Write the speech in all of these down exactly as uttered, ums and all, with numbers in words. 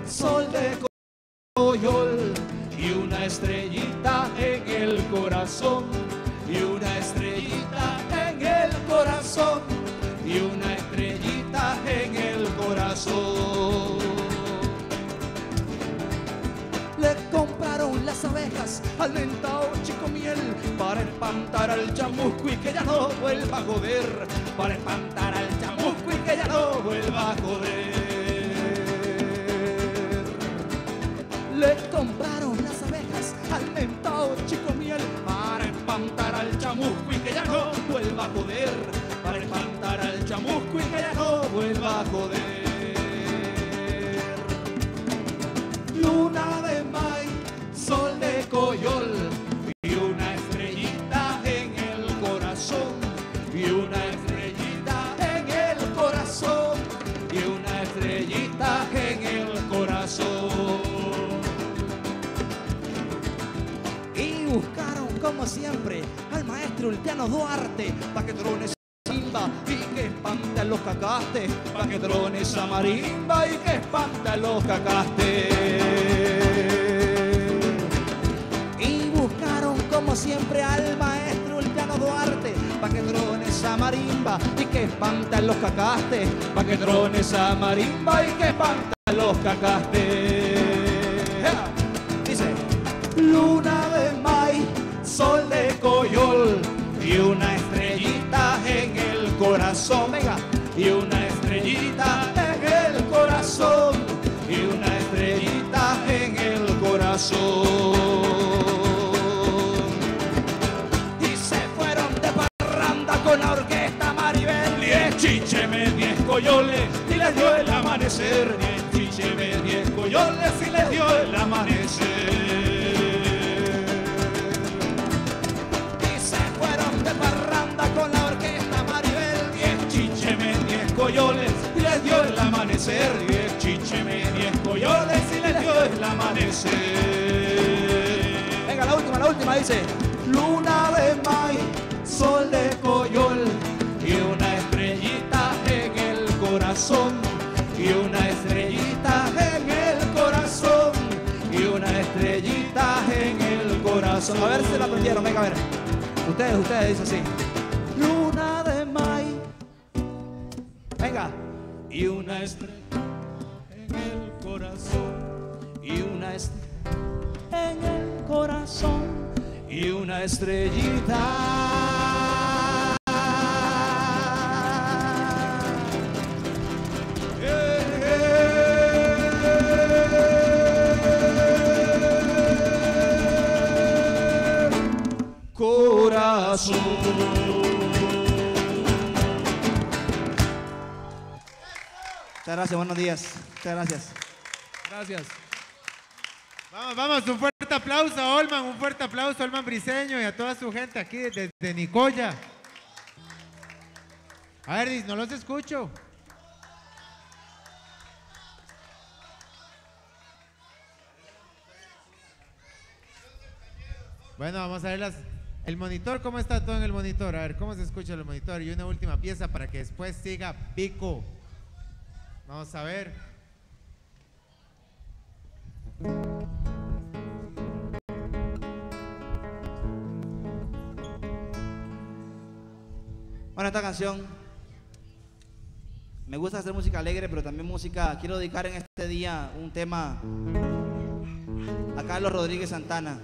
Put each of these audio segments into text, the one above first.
sol de Coyol, y una estrellita en el corazón, y una estrellita en el corazón, y una estrellita en el corazón. Le compraron las abejas al mentao Chico Miel para espantar al chamusco y que ya no vuelva a joder, para espantar al chamusco y que ya no vuelva a joder. Le compraron las abejas al mentao Chico Miel para espantar al chamusco y que ya no vuelva a joder, para espantar al chamusco y que ya no vuelva a joder. Luna de May, sol de Coyol, y una estrellita en el corazón, y una estrellita en el corazón, y una estrellita en el corazón. Y buscaron como siempre al maestro Ulpiano Duarte pa' que trone marimba y que espante a los cacastes, pa' que trone esa marimba y que espante a los cacastes. Y buscaron como siempre al maestro Ulpiano Duarte pa' que trone esa marimba y que espante a los cacastes, pa' que trone esa marimba y que espante a los cacastes. Dice: luna de May, sol de Coyol, y una estrellita en el corazón, venga, y una estrellita en el corazón, y una estrellita en el corazón. Y se fueron de parranda con la orquesta Maribel, diez chichemes, diez coyoles, y les dio el amanecer, diez chichemes, diez coyoles, y les dio el amanecer. Con la orquesta Maribel, diez chichemes, diez coyoles, y les dio el amanecer, diez chichemes, diez coyoles, y les dio el amanecer. Venga, la última, la última dice: luna de May, sol de Coyol, y una estrellita en el corazón, y una estrellita en el corazón, y una estrellita en el corazón. A ver si la aprendieron, venga, a ver. Ustedes, ustedes, dice así: luna de May, venga, y una estrella en el corazón, y una estrella en el corazón, y una estrellita. Corazón. Muchas gracias, buenos días. Muchas gracias. Gracias. Vamos, vamos, un fuerte aplauso a Olman, un fuerte aplauso a Olman Briceño y a toda su gente aquí desde Nicoya. A ver, no los escucho. Bueno, vamos a ver las, el monitor, ¿cómo está todo en el monitor? A ver, ¿cómo se escucha el monitor? Y una última pieza para que después siga Pico. Vamos a ver. Bueno, esta canción, me gusta hacer música alegre, pero también música, quiero dedicar en este día un tema a Carlos Rodríguez Santana,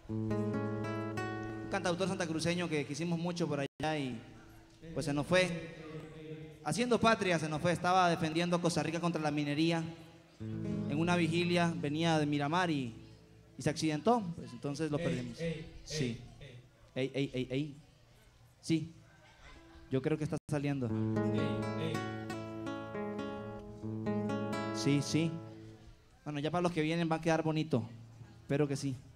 un cantautor santacruceño que quisimos mucho por allá y pues se nos fue. Haciendo patria se nos fue, estaba defendiendo a Costa Rica contra la minería. En una vigilia venía de Miramar y, y se accidentó, pues entonces lo perdimos. Sí. Ey, ey, ey, ey. Sí. Yo creo que está saliendo. Sí, sí. Bueno, ya para los que vienen va a quedar bonito. Espero que sí.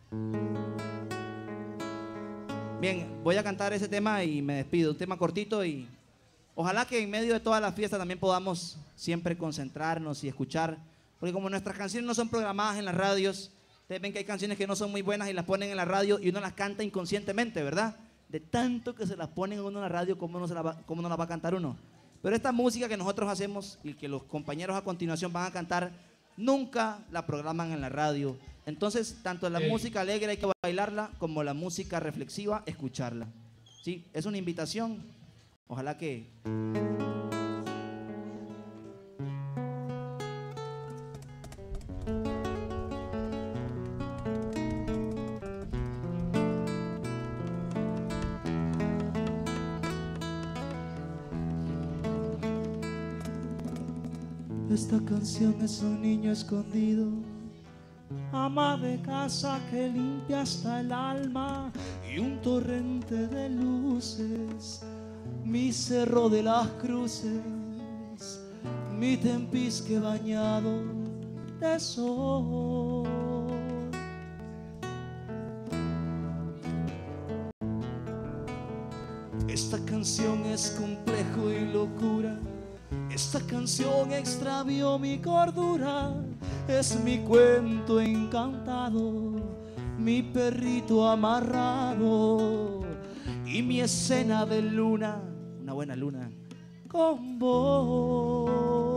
Bien, voy a cantar ese tema y me despido. Un tema cortito y ojalá que en medio de toda la fiesta también podamos siempre concentrarnos y escuchar. Porque como nuestras canciones no son programadas en las radios, ustedes ven que hay canciones que no son muy buenas y las ponen en la radio y uno las canta inconscientemente, ¿verdad? De tanto que se las ponen uno en la radio, ¿cómo no, se la va, cómo no la va a cantar uno? Pero esta música que nosotros hacemos y que los compañeros a continuación van a cantar, nunca la programan en la radio. Entonces, tanto la Ey. música alegre hay que bailarla, como la música reflexiva, escucharla. ¿Sí? Es una invitación. Ojalá que... Esta canción es un niño escondido, ama de casa que limpia hasta el alma, y un torrente de luces, mi cerro de las cruces, mi tempisque bañado de sol. Esta canción es complejo y locura. Esta canción extravió mi cordura, es mi cuento encantado, mi perrito amarrado y mi escena de luna, Una buena luna. con vos.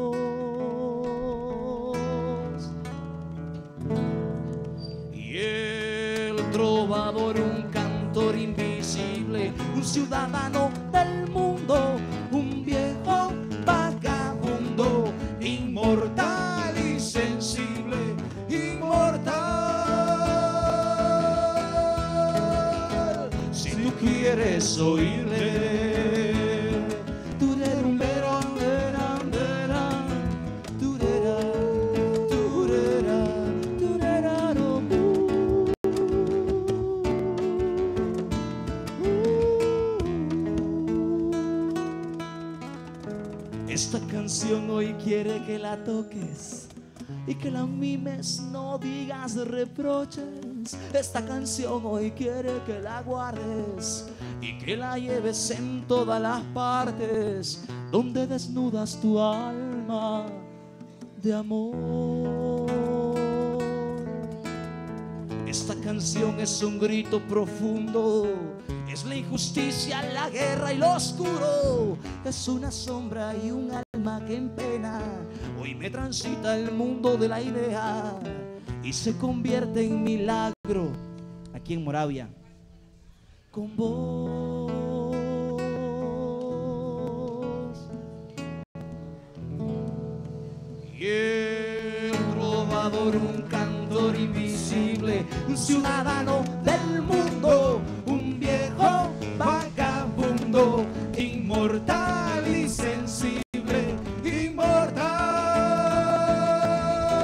Y el trovador, un cantor invisible, un ciudadano del mundo, un viejo vagabundo, inmortal y sensible, inmortal. Si tú quieres oírle, turerumbera, dera, dera, turera, turera, tureraro, Esta canción hoy quiere que la toques y que la mimes, no digas reproches. Esta canción hoy quiere que la guardes y que la lleves en todas las partes donde desnudas tu alma de amor. Esta canción es un grito profundo, es la injusticia, la guerra y lo oscuro. Es una sombra y un alma que en pena hoy me transita el mundo de la idea y se convierte en milagro Aquí en Moravia. con vos. Y el trovador, un cantor invisible, un ciudadano del mundo, un viejo vagabundo, inmortal y sensible, inmortal.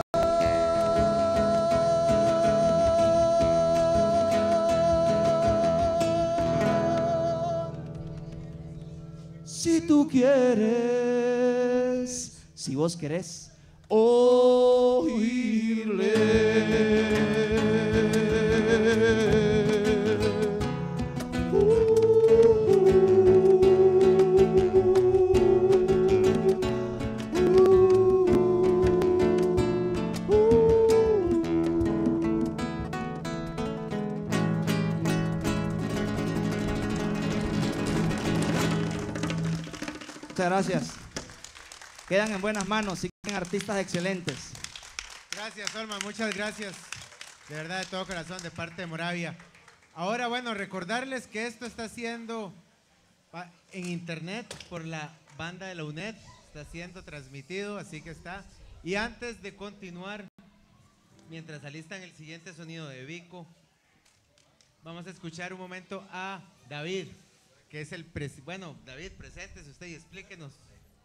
Si tú quieres, Si vos querés. oírle. Muchas gracias. Quedan en buenas manos, siguen artistas excelentes. Gracias, Olma, muchas gracias. De verdad, de todo corazón, de parte de Moravia. Ahora, bueno, recordarles que esto está siendo va, en internet por la banda de la U N E D. Está siendo transmitido, así que está. Y antes de continuar, mientras alistan el siguiente sonido de Vico, vamos a escuchar un momento a David, que es el... Pres bueno, David, preséntese usted y explíquenos.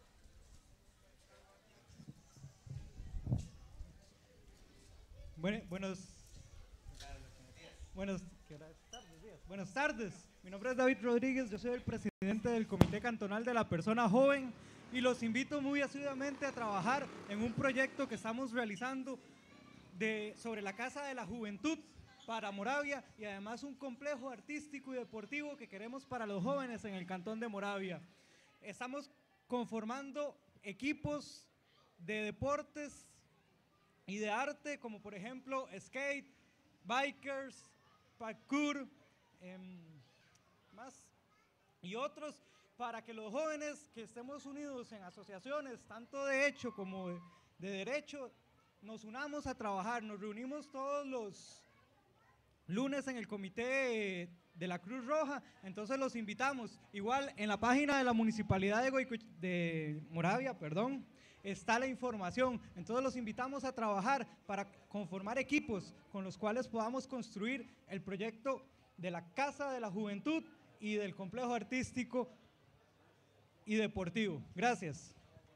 Bueno, buenos, buenos, tardes, días. Buenas tardes, mi nombre es David Rodríguez, yo soy el presidente del Comité Cantonal de la Persona Joven y los invito muy asiduamente a trabajar en un proyecto que estamos realizando de, sobre la Casa de la Juventud para Moravia y además un complejo artístico y deportivo que queremos para los jóvenes en el Cantón de Moravia. Estamos conformando equipos de deportes y de arte, como por ejemplo skate, bikers, parkour, eh, más y otros, para que los jóvenes que estemos unidos en asociaciones, tanto de hecho como de, de derecho, nos unamos a trabajar. Nos reunimos todos los lunes en el comité de la Cruz Roja, entonces los invitamos. Igual en la página de la Municipalidad de, Goico, de Moravia, perdón, está la información. Entonces los invitamos a trabajar para conformar equipos con los cuales podamos construir el proyecto de la Casa de la Juventud y del complejo artístico y deportivo. Gracias.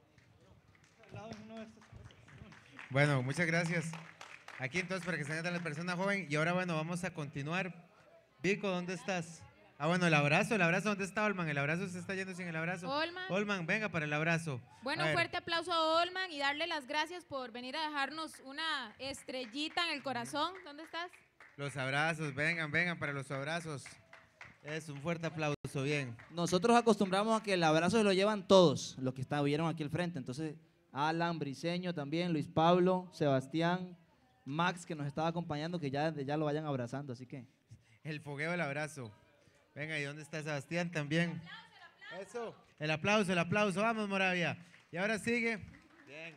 Bueno, muchas gracias. Aquí entonces para que se entienda la persona joven. Y ahora bueno, vamos a continuar. Vico, ¿dónde estás? Ah, bueno, el abrazo, el abrazo, ¿dónde está Olman? El abrazo se está yendo sin el abrazo. Olman. Olman, venga para el abrazo. Bueno, fuerte aplauso a Olman y darle las gracias por venir a dejarnos una estrellita en el corazón. ¿Dónde estás? Los abrazos, vengan, vengan para los abrazos. Es un fuerte aplauso, bien. Nosotros acostumbramos a que el abrazo se lo llevan todos los que estuvieron aquí al frente. Entonces, Alan, Briseño también, Luis Pablo, Sebastián, Max, que nos estaba acompañando, que ya, ya lo vayan abrazando, así que. El fogueo, el abrazo. Venga, ¿y dónde está Sebastián también? Eso. El aplauso, el aplauso. Vamos, Moravia. Y ahora sigue. Bien.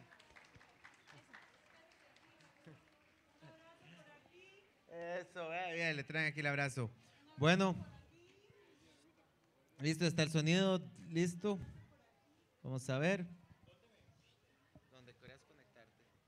Eso, eh, bien, le traen aquí el abrazo. Bueno. Listo, está el sonido. Listo. Vamos a ver. Donde quieras conectarte.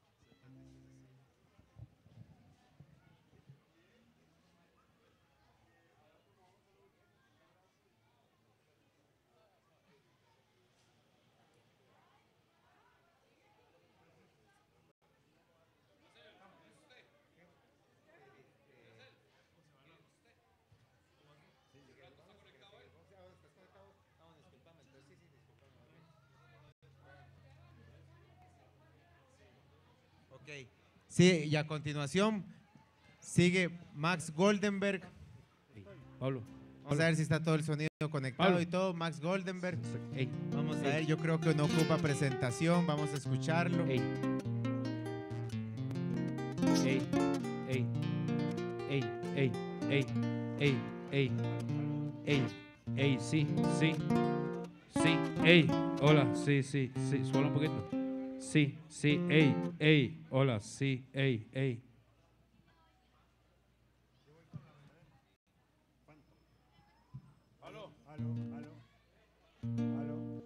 Ok. Sí, y a continuación sigue Max Goldenberg. Pablo. Vamos a ver si está todo el sonido conectado Pablo. y todo. Max Goldenberg. Ey. Vamos a Ey. ver, yo creo que no ocupa presentación. Vamos a escucharlo. Ey. Ey. Ey. Ey. Ey. Ey. Ey. Ey. Ey. Ey. Sí. Sí. Sí. Ey. Hola. Sí, sí. Sí. Suena un poquito. Sí. Sí. Ey. Ey. Hola. Sí. Ey. Ey. Aló, aló, aló.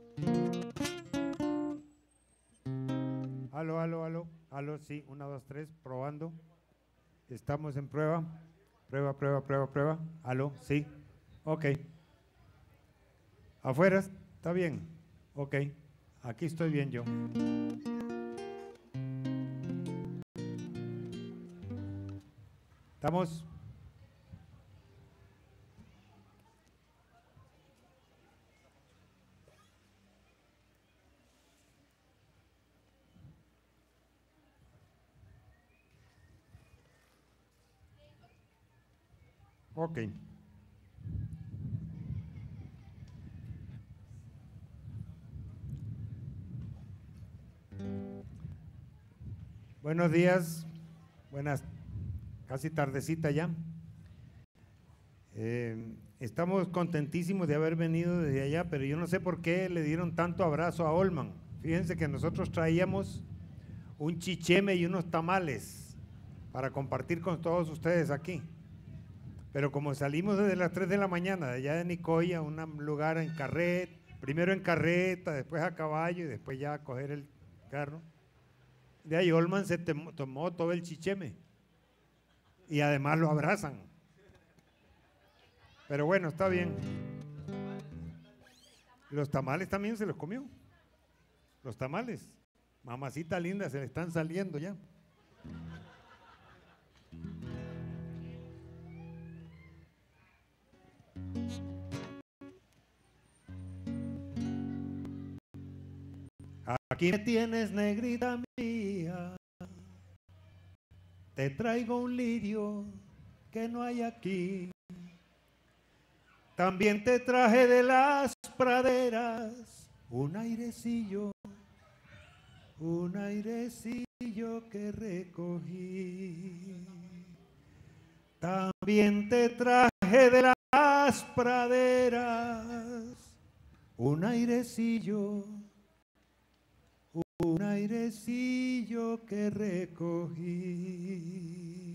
Aló, aló, aló, aló, sí, una, dos, tres, probando. Estamos en prueba. Prueba, prueba, prueba, prueba. Aló, sí. Ok. ¿Afuera? ¿Está bien? Ok. Aquí estoy bien yo. ¿Estamos? Ok. Buenos días, buenas, casi tardecita ya. Eh, estamos contentísimos de haber venido desde allá, pero yo no sé por qué le dieron tanto abrazo a Olman. Fíjense que nosotros traíamos un chicheme y unos tamales para compartir con todos ustedes aquí. Pero como salimos desde las tres de la mañana de allá de Nicoya, un lugar en carreta, primero en carreta, después a caballo y después ya a coger el carro, de ahí Olman se tomó todo el chicheme y además lo abrazan. Pero bueno, está bien. Los tamales también se los comió. Los tamales. Mamacita linda, se le están saliendo ya. Aquí me tienes, negrita mía, te traigo un lirio que no hay aquí. También te traje de las praderas un airecillo, un airecillo que recogí. También te traje de las praderas un airecillo, un airecillo que recogí.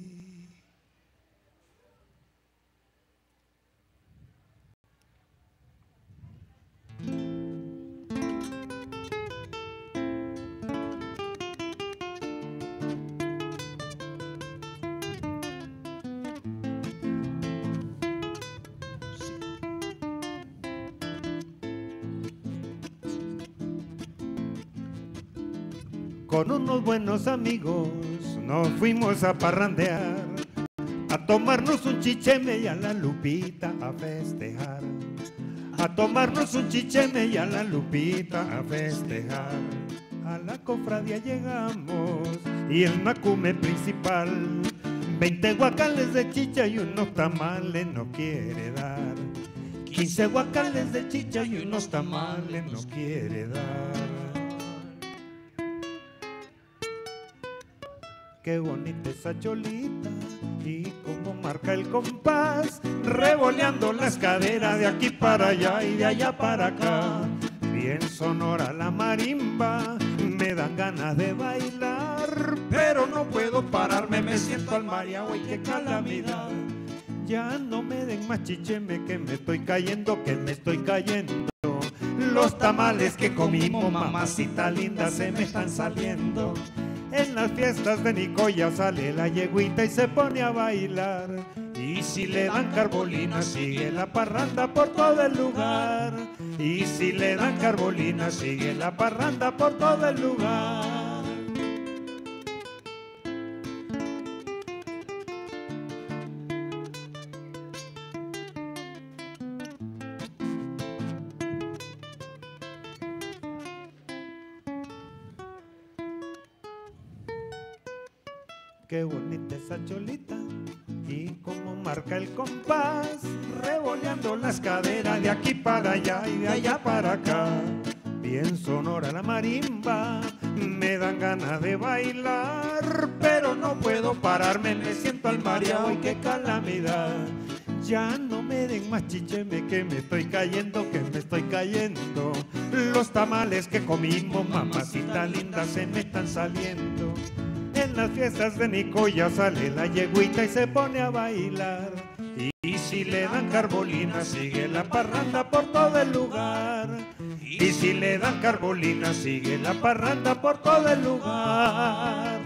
Con unos buenos amigos nos fuimos a parrandear, a tomarnos un chicheme y a la Lupita a festejar. A tomarnos un chicheme y a la Lupita a festejar. A la cofradía llegamos y el macume principal, veinte guacales de chicha y unos tamales nos quiere dar. Quince guacales de chicha y unos tamales nos quiere dar. Qué bonita esa cholita y cómo marca el compás, revoleando las caderas de aquí para allá y de allá para acá. Bien sonora la marimba, me dan ganas de bailar, pero no puedo pararme, me siento al mareado y qué calamidad. Ya no me den más chicheme que me estoy cayendo, que me estoy cayendo. Los tamales que comimos, mamacita linda, se me están saliendo. En las fiestas de Nicoya sale la yeguita y se pone a bailar. Y si le dan carbolina sigue la parranda por todo el lugar. Y si le dan carbolina sigue la parranda por todo el lugar. Qué bonita esa cholita y cómo marca el compás, revoleando las caderas de aquí para allá y de allá para acá. Bien sonora la marimba, me dan ganas de bailar, pero no puedo pararme, me siento al mareado y qué calamidad. Ya no me den más chicheme que me estoy cayendo, que me estoy cayendo. Los tamales que comimos, mamacita linda, se me están saliendo. En las fiestas de Nicoya sale la yeguita y se pone a bailar. Y si le dan carbolina sigue la parranda por todo el lugar. Y si le dan carbolina sigue la parranda por todo el lugar.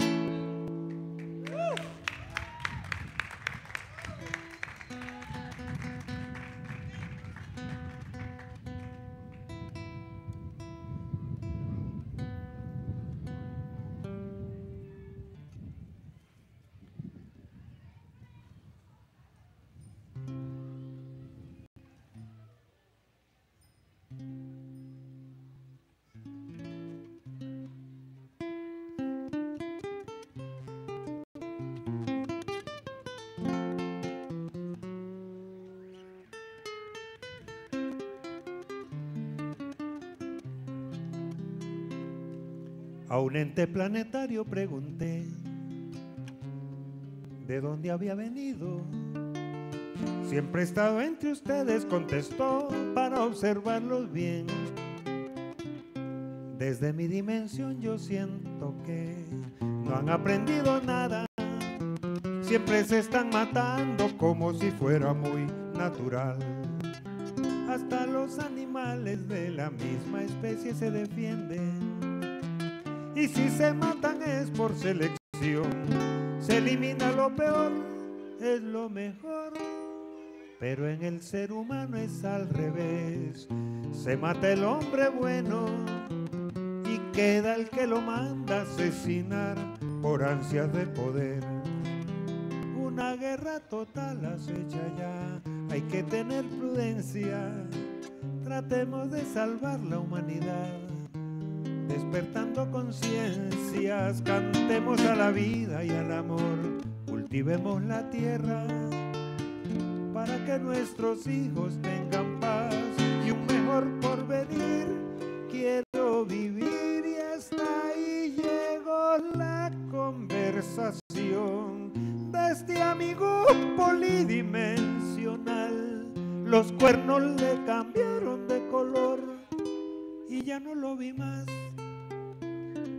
A un ente planetario pregunté de dónde había venido. Siempre he estado entre ustedes, contestó, para observarlos bien. Desde mi dimensión yo siento que no han aprendido nada. Siempre se están matando como si fuera muy natural. Hasta los animales de la misma especie se defienden. Y si se matan es por selección, se elimina lo peor, es lo mejor. Pero en el ser humano es al revés, se mata el hombre bueno y queda el que lo manda asesinar por ansias de poder. Una guerra total acecha ya, hay que tener prudencia, tratemos de salvar la humanidad. Despertando conciencias, cantemos a la vida y al amor, cultivemos la tierra para que nuestros hijos tengan paz y un mejor porvenir. Quiero vivir y hasta ahí llegó la conversación de este amigo polidimensional. Los cuernos le cambiaron de color y ya no lo vi más.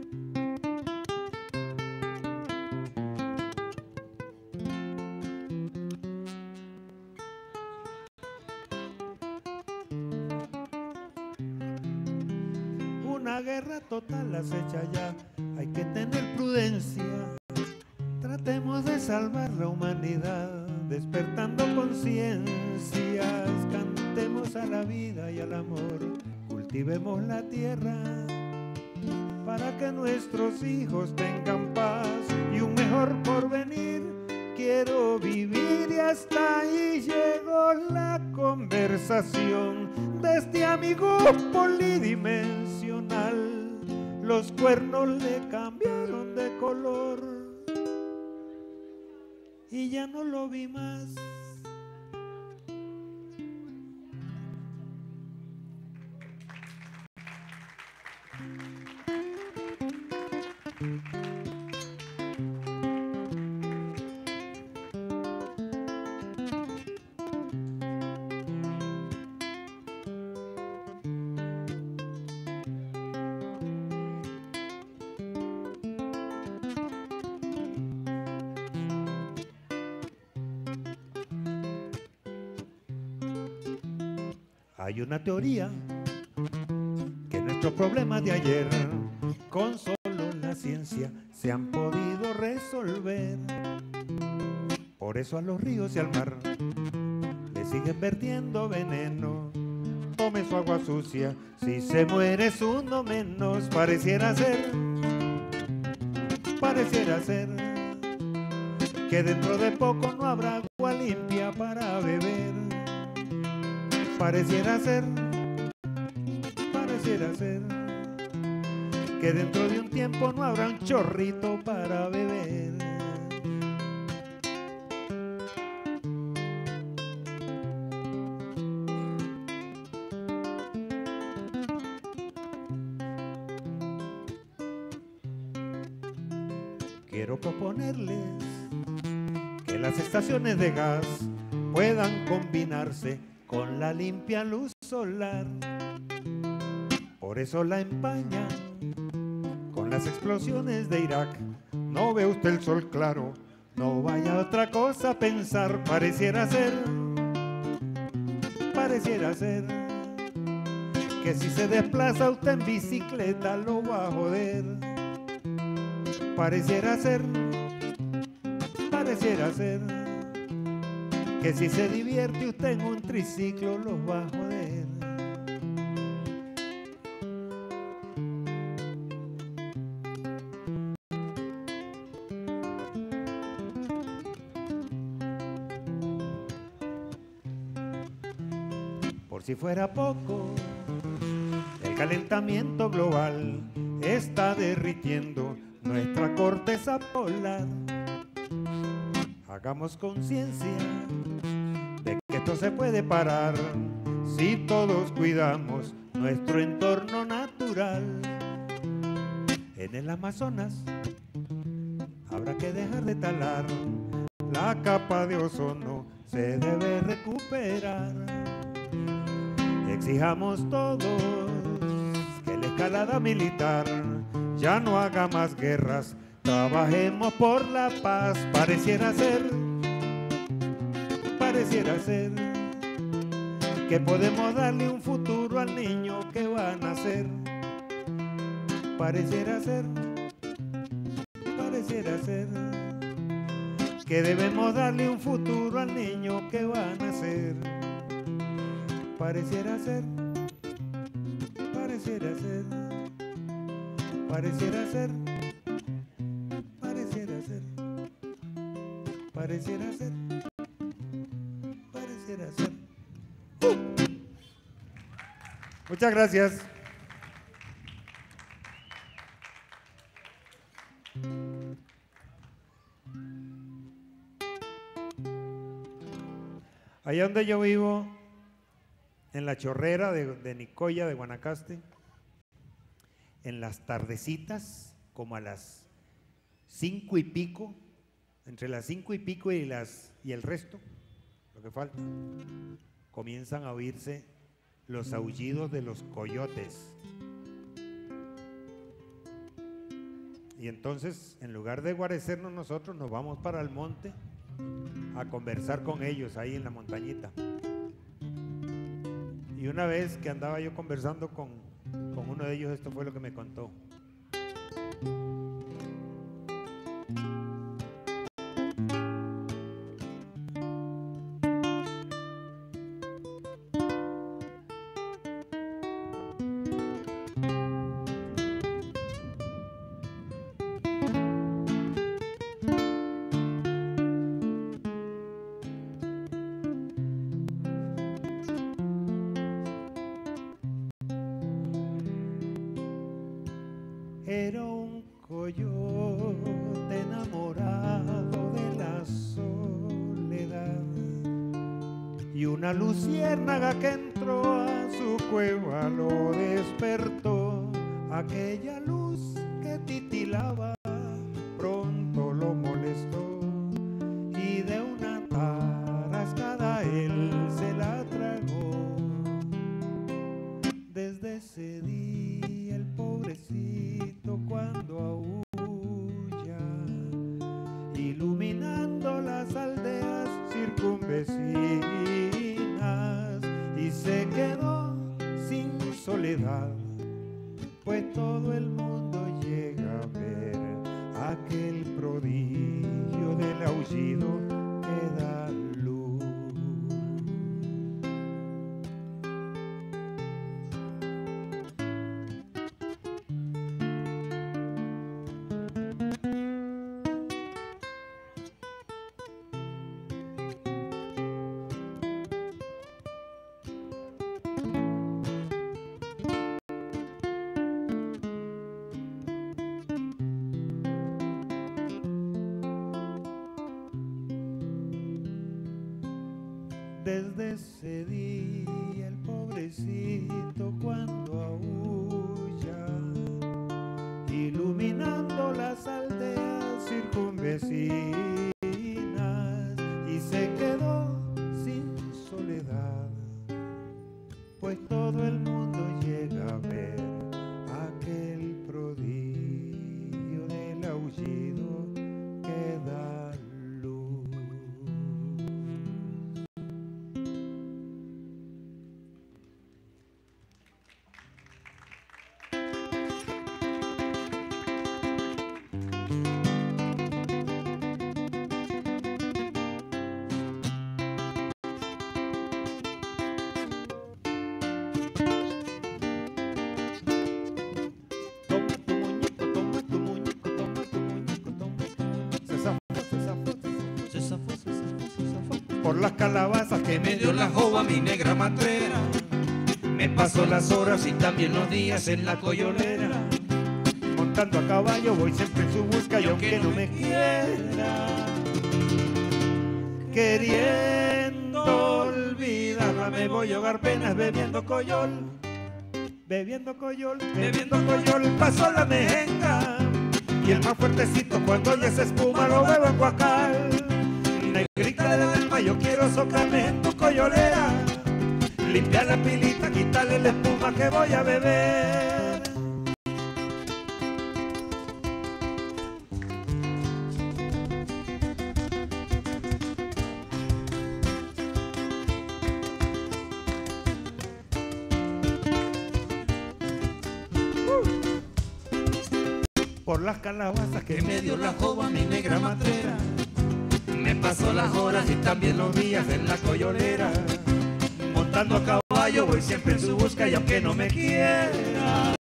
una guerra total acecha ya. Hay que tener prudencia. Tratemos de salvar la humanidad, despertando conciencias. Cantemos a la vida y al amor, cultivemos la tierra para que nuestros hijos tengan paz y un mejor porvenir. Quiero vivir y hasta ahí llegó la conversación de este amigo polidimensional. Los cuernos le cambiaron de color y ya no lo vi más. Hay una teoría que nuestros problemas de ayer con solo la ciencia se han podido resolver. Por eso a los ríos y al mar le siguen vertiendo veneno. Tome su agua sucia, si se muere es uno menos. Pareciera ser, pareciera ser que dentro de poco no habrá agua limpia para beber. Pareciera ser, pareciera ser que dentro de un tiempo no habrá un chorrito para beber. Quiero proponerles que las estaciones de gas puedan combinarse con la limpia luz solar. Por eso la empañan con las explosiones de Irak. No ve usted el sol claro, no vaya a otra cosa a pensar. Pareciera ser, pareciera ser que si se desplaza usted en bicicleta lo va a joder. Pareciera ser, pareciera ser que si se divierte usted en un triciclo los va a joder. Por si fuera poco, el calentamiento global está derritiendo nuestra corteza polar. Hagamos conciencia de que esto se puede parar si todos cuidamos nuestro entorno natural. En el Amazonas habrá que dejar de talar, la capa de ozono se debe recuperar. Exijamos todos que la escalada militar ya no haga más guerras. Trabajemos por la paz. Pareciera ser, pareciera ser que podemos darle un futuro al niño que va a nacer. Pareciera ser, pareciera ser que debemos darle un futuro al niño que va a nacer. Pareciera ser, pareciera ser, pareciera ser, pareciera ser, pareciera ser, pareciera ser. ¡Uh! Muchas gracias. Allá donde yo vivo, en la chorrera de, de Nicoya, de Guanacaste, en las tardecitas, como a las cinco y pico, entre las cinco y pico y, las, y el resto, lo que falta, comienzan a oírse los aullidos de los coyotes. Y entonces, en lugar de guarecernos nosotros, nos vamos para el monte a conversar con ellos ahí en la montañita. Y una vez que andaba yo conversando con, con uno de ellos esto fue lo que me contó. Era un coyote enamorado de la soledad y una luciérnaga que entró a su cueva lo despertó. Aquella luz que titilaba pronto lo molestó y de una tarascada él se la tragó. Desde ese día el pobrecito cuando aúlla, iluminando las aldeas circunvecinas, y se quedó sin soledad, pues todo el mundo llega a ver aquel prodigio del aullido que da luz. Desde ese día el pobrecito cuando aúlla, iluminando las aldeas circunvecinas, y se quedó sin soledad, pues todo el mundo llega a ver aquel prodigio del aullido que da luz. Por las calabazas que me dio la jova mi negra matrera, me paso las horas y también los días en la coyolera. Montando a caballo voy siempre en su busca y aunque no me quiera, queriendo olvidarla me voy a ahogar penas bebiendo coyol. Bebiendo coyol, bebiendo coyol, paso la mejenga y el más fuertecito cuando ya se espuma lo bebo en guacal. Negrita del alma, yo quiero socarme en tu coyolera, limpiar la pilita, quitarle la espuma que voy a beber. Por las calabazas que me dio la jova mi negra matrera, me paso las horas y también los días en la coyolera. Montando a caballo voy siempre en su busca y aunque no me quiera,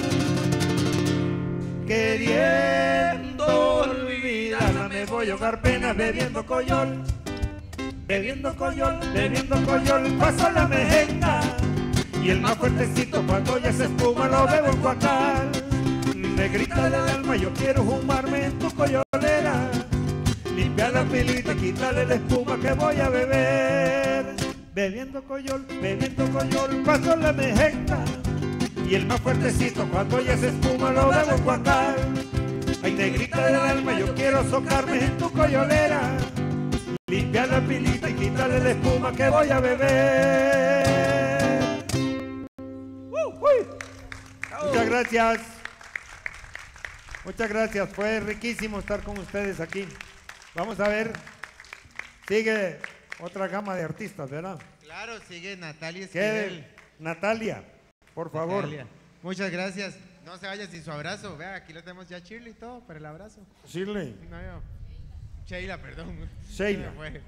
queriendo olvidarla me voy a ahogar penas bebiendo coyol. Bebiendo coyol, bebiendo coyol, paso la mejenga y el más fuertecito cuando ya se espuma lo bebo en guacal. Negrita del alma, yo quiero fumarme en tu coyolera, limpiar la pilita, quitarle la espuma que voy a beber. Bebiendo coyol, bebiendo coyol, paso la mejenga y el más fuertecito cuando ya se espuma lo bebo en guacal. Ay, negrita del alma, yo quiero socarme en tu coyolera, limpiar la pilita y quitarle la espuma que voy a beber. Uh, uy. Muchas gracias. Muchas gracias, fue riquísimo estar con ustedes aquí. Vamos a ver, sigue otra gama de artistas, ¿verdad? Claro, sigue Natalia ¿Qué? Esquivel. Natalia, por favor. Natalia. Muchas gracias. No se vaya sin su abrazo. Vea, aquí lo tenemos ya Shirley y todo para el abrazo. Shirley. No, yo. Sheila, perdón. Sheila. Se me fue.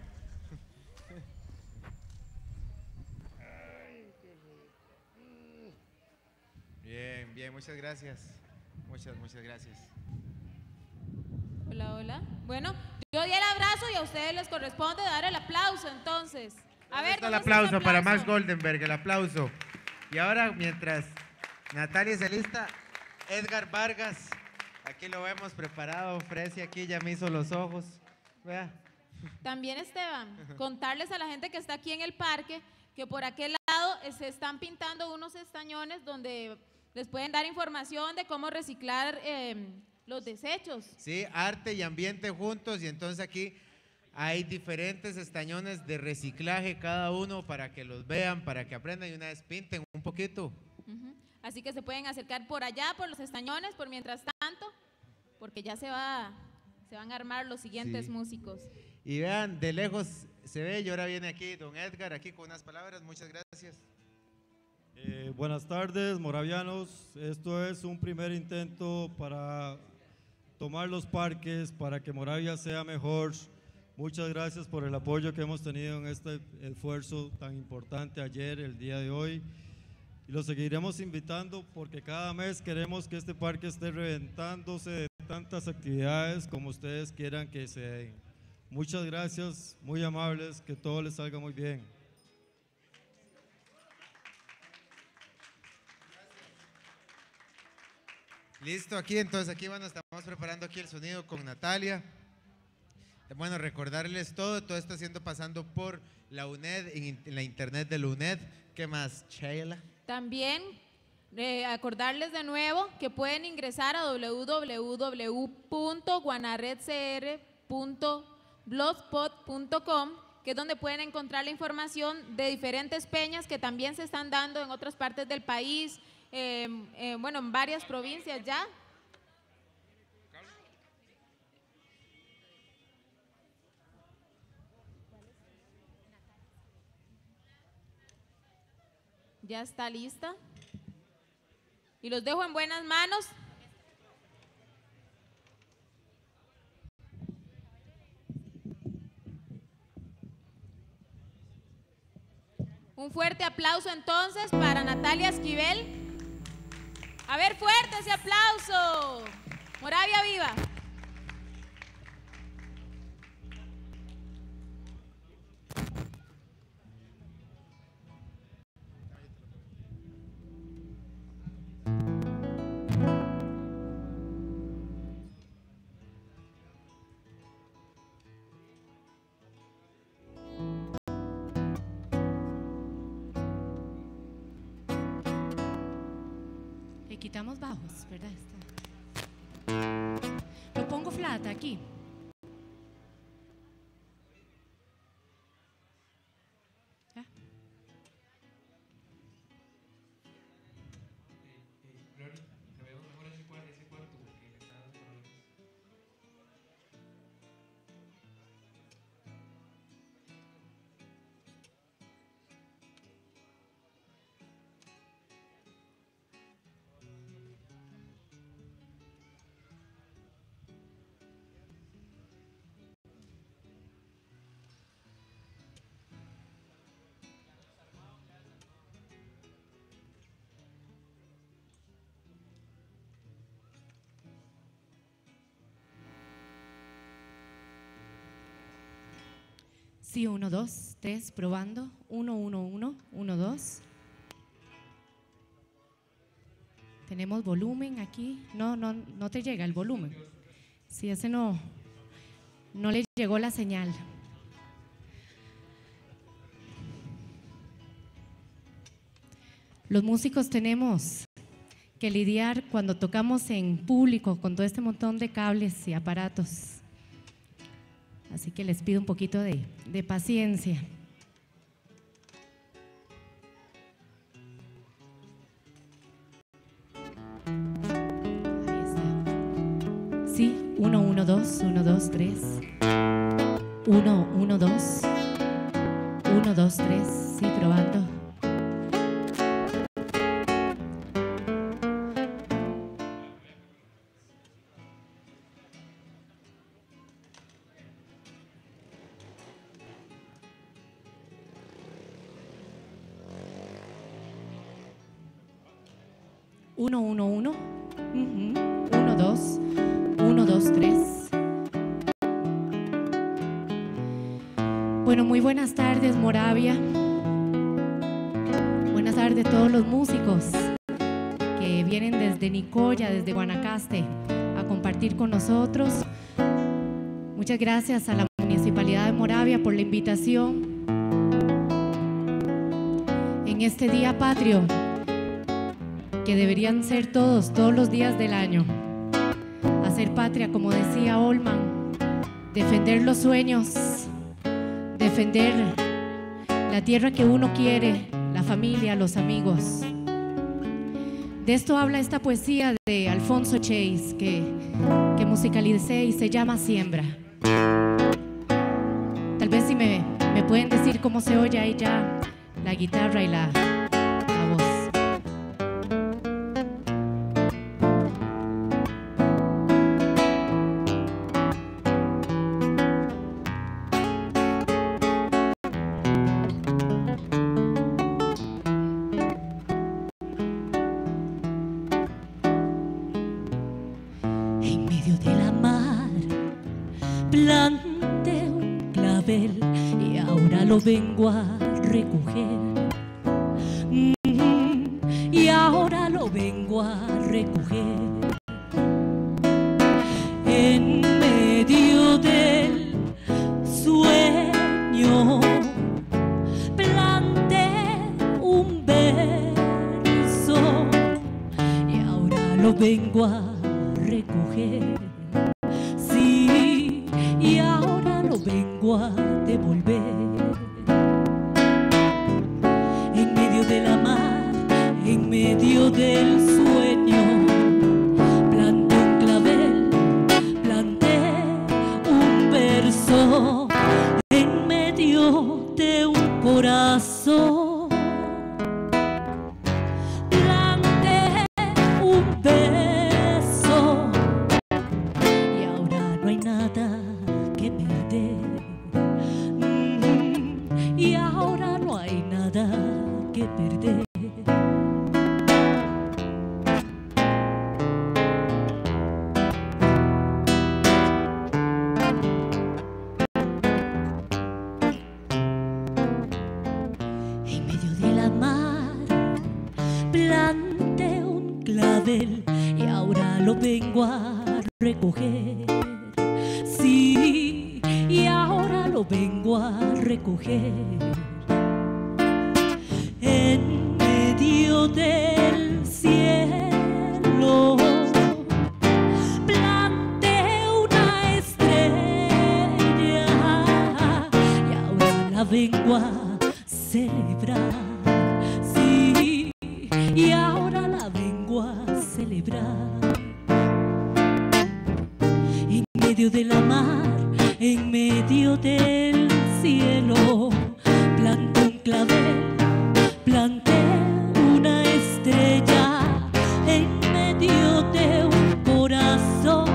Bien, bien, muchas gracias. Muchas, muchas gracias. Hola, hola. Bueno, yo di el abrazo y a ustedes les corresponde dar el aplauso, entonces. A ver, está el ¿dónde está aplauso ese para aplauso? Max Goldenberg, el aplauso. Y ahora, mientras Natalia se lista, Edgar Vargas, aquí lo vemos preparado, Fresi aquí ya me hizo los ojos. Vea. También, Esteban, contarles a la gente que está aquí en el parque que por aquel lado eh, se están pintando unos estañones donde les pueden dar información de cómo reciclar eh, los desechos. Sí, arte y ambiente juntos, y entonces aquí hay diferentes estañones de reciclaje cada uno para que los vean, para que aprendan y una vez pinten un poquito. Ujú. Así que se pueden acercar por allá, por los estañones, por mientras tanto, porque ya se va, se van a armar los siguientes Sí. músicos. Y vean, de lejos se ve, y ahora viene aquí don Edgar, aquí con unas palabras, muchas gracias. Eh, buenas tardes, moravianos. Esto es un primer intento para tomar los parques, para que Moravia sea mejor. Muchas gracias por el apoyo que hemos tenido en este esfuerzo tan importante ayer, el día de hoy. Y lo seguiremos invitando porque cada mes queremos que este parque esté reventándose de tantas actividades como ustedes quieran que se den. Muchas gracias, muy amables, que todo les salga muy bien. Listo, aquí entonces, aquí bueno, estamos preparando aquí el sonido con Natalia. Bueno, recordarles todo, todo está siendo pasando por la UNED, en, en la internet de la UNED. ¿Qué más, Sheila? También eh, acordarles de nuevo que pueden ingresar a w w w punto guanaredcr punto blogspot punto com, que es donde pueden encontrar la información de diferentes peñas que también se están dando en otras partes del país, eh, eh, bueno, en varias provincias ya. Ya está lista. Y los dejo en buenas manos. Un fuerte aplauso entonces para Natalia Esquivel. A ver, fuerte ese aplauso. Moravia viva. Le quitamos bajos, ¿verdad? Está. Lo pongo flat aquí. ¿Ya? Sí, uno, dos, tres, probando. Uno, uno, uno, uno, dos. Tenemos volumen aquí. No, no, no te llega el volumen. Sí, ese no, no le llegó la señal. Los músicos tenemos que lidiar cuando tocamos en público con todo este montón de cables y aparatos. Así que les pido un poquito de, de paciencia. Ahí está. Sí, uno, uno, dos, uno, dos, tres. Uno, uno, dos. Uno, dos, tres. Sí, probando. uno uno uno, uno dos, uno dos tres. Bueno, muy buenas tardes, Moravia. Buenas tardes a todos los músicos que vienen desde Nicoya, desde Guanacaste, a compartir con nosotros. Muchas gracias a la Municipalidad de Moravia por la invitación en este día patrio, que deberían ser todos, todos los días del año. Hacer patria, como decía Olman, defender los sueños, defender la tierra que uno quiere, la familia, los amigos. De esto habla esta poesía de Alfonso Chase que, que musicalicé y se llama Siembra. Tal vez si me, me pueden decir cómo se oye ahí ya la guitarra y la, la voz. En medio de la mar planté un clavel y ahora lo vengo a recoger. Mm, y ahora lo vengo a recoger. En medio del sueño planté un verso y ahora lo vengo a recoger. Sí, y ahora lo vengo a devolver. En medio de la mar, en medio del sueño, planté un clavel, planté un verso en medio de un corazón. Planté un beso y ahora no hay nada que perder. Mm, y ahora no hay nada que perder. En medio de la mar planté un clavel y ahora lo vengo a recoger. Sí, y ahora lo vengo a recoger. En medio del cielo planté una estrella y ahora la vengo a celebrar. Sí, y ahora la vengo a celebrar. En medio de la mar, en medio del cielo, planté un clavel, planté una estrella en medio de un corazón.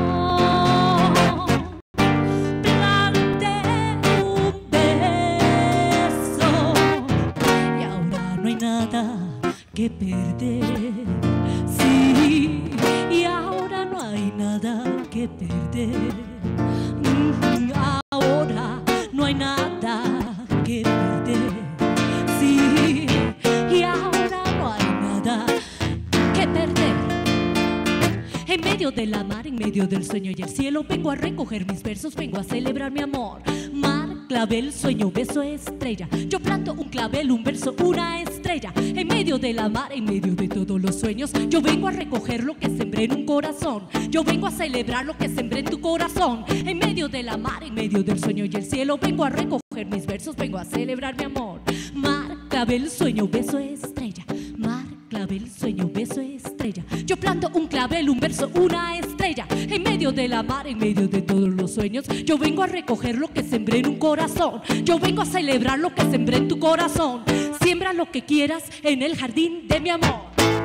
Planté un beso y ahora no hay nada que perder. Sí, y ahora no hay nada que perder. Mm, ahora no hay nada que perder. Sí, y ahora no hay nada que perder. En medio de la mar, en medio del sueño y el cielo, vengo a recoger mis versos, vengo a celebrar mi amor. Mar, clavel, sueño, beso, estrella. Yo planto un clavel, un verso, una estrella. En medio de la mar, en medio de todos los sueños, yo vengo a recoger lo que sembré en un corazón. Yo vengo a celebrar lo que sembré en tu corazón. En medio de la mar, en medio del sueño y el cielo, vengo a recoger mis versos, vengo a celebrar mi amor. Mar, clavel, sueño, beso, estrella. Mar, clavel, sueño, beso, estrella. Yo planto un clavel, un verso, una estrella. En medio de la mar, en medio de todos los sueños, yo vengo a recoger lo que sembré en un corazón. Yo vengo a celebrar lo que sembré en tu corazón. Siembra lo que quieras en el jardín de mi amor.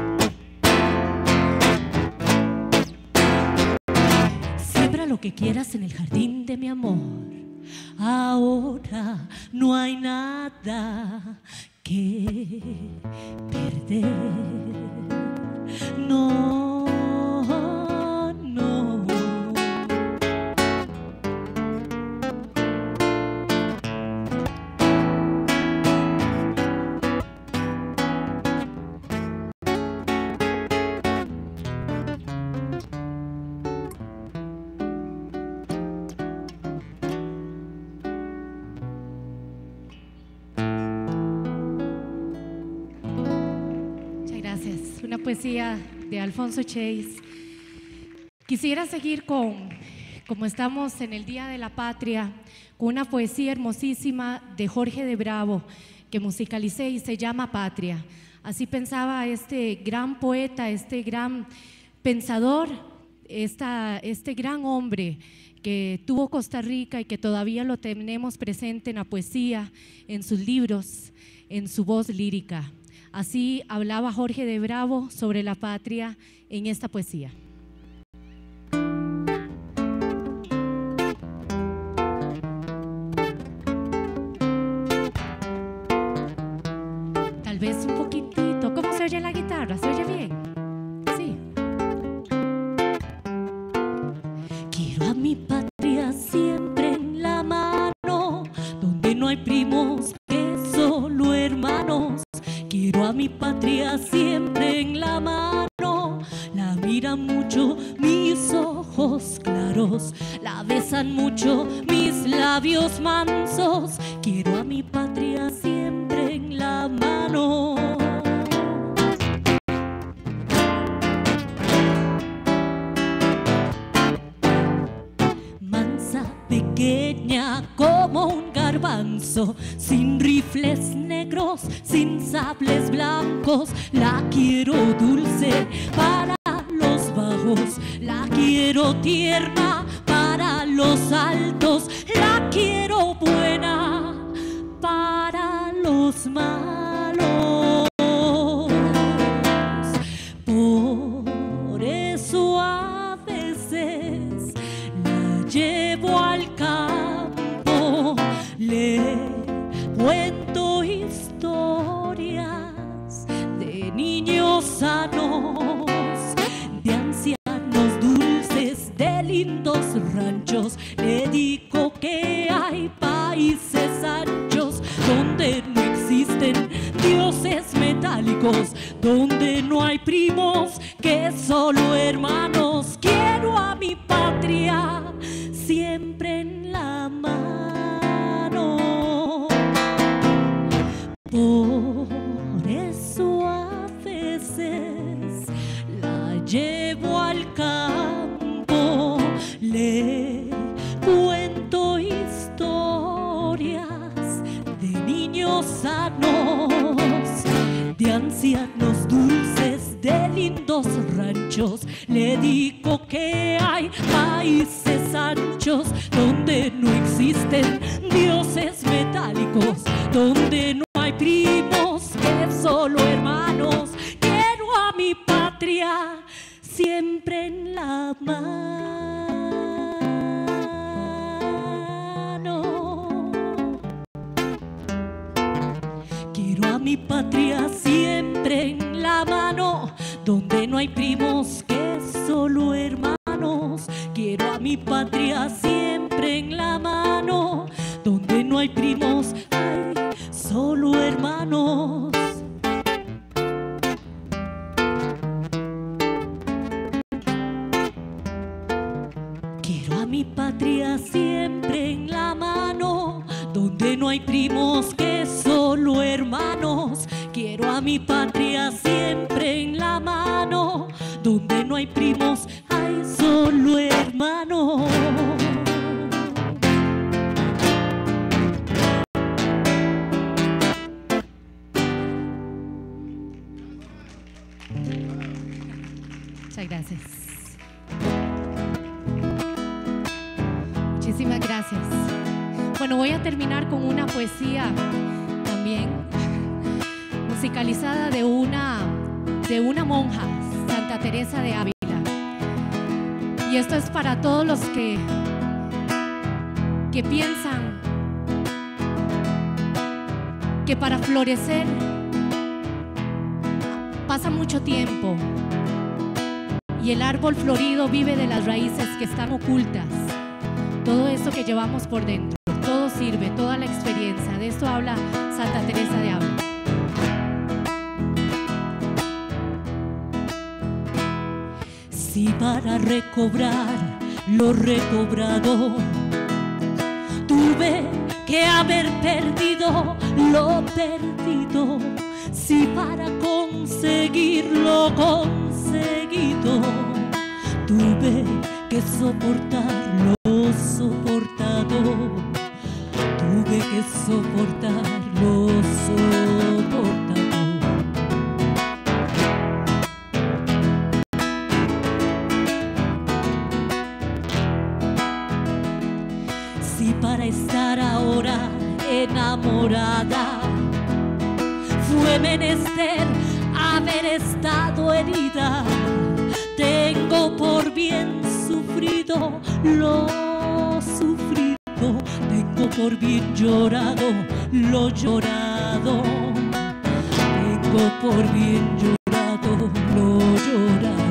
Siembra lo que quieras en el jardín de mi amor. Ahora no hay nada que perder. no, no. Muchas gracias. Una poesía de Alfonso Chase. Quisiera seguir con, como estamos en el Día de la Patria, con una poesía hermosísima de Jorge de Bravo que musicalicé y se llama Patria. Así pensaba este gran poeta, este gran pensador, esta, este gran hombre que tuvo Costa Rica y que todavía lo tenemos presente en la poesía, en sus libros, en su voz lírica. Así hablaba Jorge de Bravo sobre la patria en esta poesía. Tal vez un poquitito. ¿Cómo se oye la guitarra? ¿Se oye bien? Sí. Quiero a mi patria siempre en la mano, donde no hay primos que solo hermanos. Quiero a mi patria siempre en la mano, la miran mucho mis ojos claros, la besan mucho mis labios mansos. Quiero a mi patria siempre en la mano. Mansa, pequeña como un garbanzo, sin rifles negros, sin sables blancos. La quiero dulce para los bajos, la quiero tierna para los altos, la quiero buena para los malos. Por eso a veces la llevo al campo, le cuento historias de niños sanos, de ancianos dulces, de lindos ranchos. Le digo que hay países anchos donde no existen dioses metálicos, donde no hay primos que solo hermanos. Quiero a mi patria siempre en la mano. Por eso a veces la llevo al campo, le cuento historias de niños sanos, de ancianos dulces, de lindos ranchos. Le digo que hay países anchos donde no existen dioses metálicos, donde no hay primos que solo hermanos. Quiero a mi patria siempre en la mano. Quiero a mi patria siempre en la mano, donde no hay primos que solo hermanos. Quiero a mi patria siempre en la mano, donde no hay primos, hay solo hermanos. Quiero a mi patria siempre en la mano, donde no hay primos que solo hermanos. Quiero a mi patria siempre en la mano, donde no hay primos, hay solo hermanos. Muchas gracias. Muchísimas gracias. Bueno, voy a terminar con una poesía también musicalizada de una, de una monja, Santa Teresa de Ávila. Y esto es para todos los que, que piensan que para florecer pasa mucho tiempo, Y el árbol florido vive de las raíces que están ocultas. Todo eso que llevamos por dentro, todo sirve, toda la experiencia. De esto habla Santa Teresa de Ávila. Si para recobrar lo recobrado tuve que haber perdido lo perdido, si para conseguir lo conseguido tuve que soportar lo soportado, tuve que soportar lo soportado. Si para estar ahora enamorada fue menester haber estado herida, tengo por bien sufrido lo sufrido, tengo por bien llorado lo llorado, tengo por bien llorado lo llorado.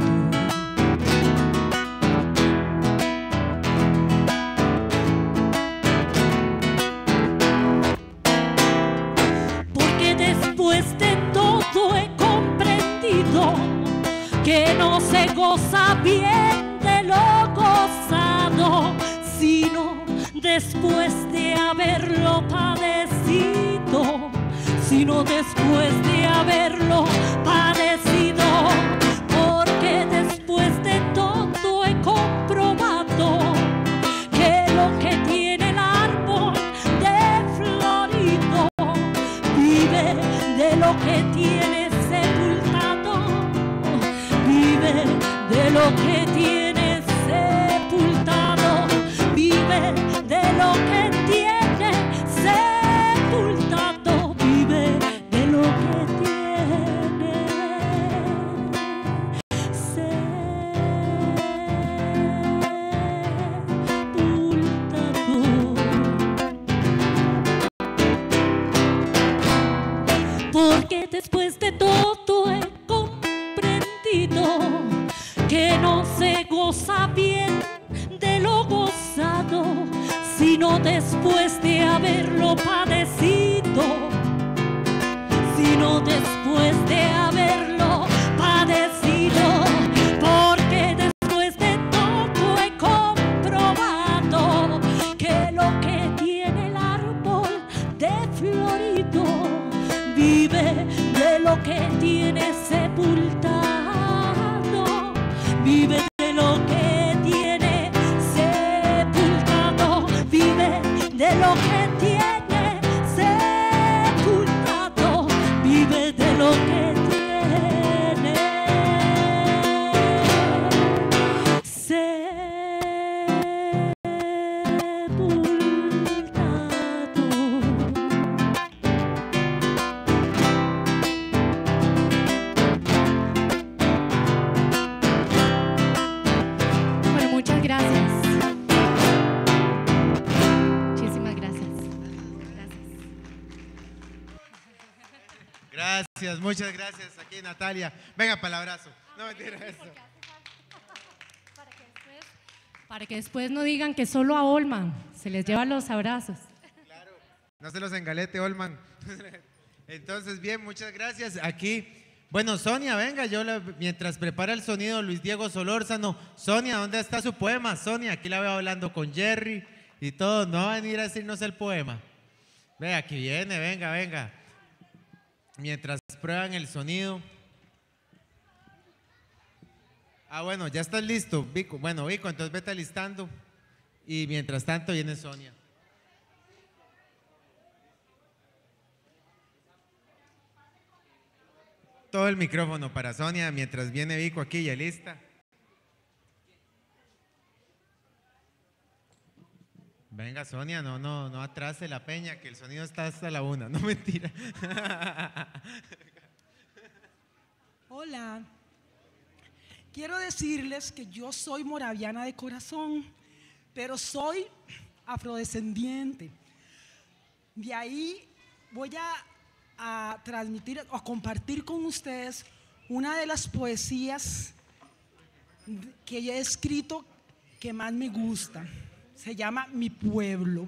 Después de todo he comprendido que no se goza bien de lo gozado, sino después de haberlo padecido, sino después de haberlo padecido, porque después de todo he comprobado que lo que tiene el árbol de florido vive de lo que tiene sepultado, vive de lo que tiene sepultado, vive de lo que tiene sepultado, vive de lo que tiene sepultado. Porque después de todo he comprendido que no se goza bien de lo gozado, sino después de haberlo padecido, sino después de haberlo padecido, porque después de todo he comprobado que lo que tiene el árbol de florido vive de lo que tiene sepultado, vive de lo que tiene sepultado, vive de lo que tiene sepultado, vive de lo que tiene sepultado. Gracias. Muchísimas gracias. Gracias. Gracias, muchas gracias. Aquí Natalia. Venga, palabrazo. No, mentira eso. Para que después no digan que solo a Olman se les llevan los abrazos. Claro, no se los engalete, Olman. Entonces, bien, muchas gracias. Aquí, bueno, Sonia, venga, yo la, mientras prepara el sonido Luis Diego Solórzano. Sonia, ¿dónde está su poema? Sonia, aquí la veo hablando con Jerry y todo. No va a venir a decirnos el poema. Vea, aquí viene, venga, venga. Mientras prueban el sonido. Ah, bueno, ya estás listo, Vico. Bueno, Vico, entonces vete alistando. Y mientras tanto viene Sonia. Todo el micrófono para Sonia mientras viene Vico aquí ya lista. Venga, Sonia, no, no, no atrase la peña, que el sonido está hasta la una. No, mentira. Hola. Quiero decirles que yo soy moraviana de corazón, pero soy afrodescendiente. De ahí voy a, a transmitir o compartir con ustedes una de las poesías que he escrito que más me gusta. Se llama Mi Pueblo.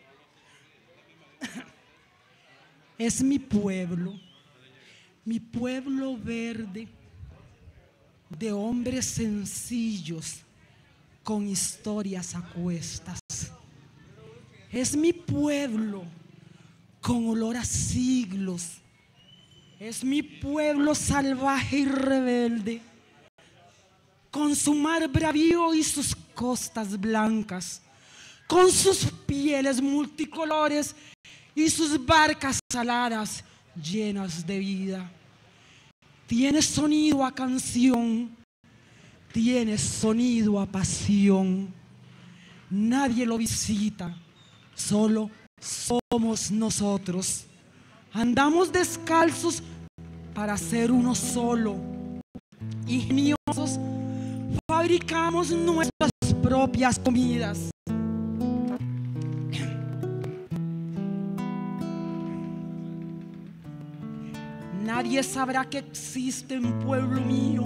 Es mi pueblo, mi pueblo verde, de hombres sencillos con historias a cuestas. Es mi pueblo con olor a siglos. Es mi pueblo salvaje y rebelde, con su mar bravío y sus costas blancas, con sus pieles multicolores y sus barcas aladas llenas de vida. Tiene sonido a canción, tiene sonido a pasión. Nadie lo visita, solo somos nosotros. Andamos descalzos para ser uno solo. Ingeniosos, fabricamos nuestras propias comidas. Nadie sabrá que existe un pueblo mío,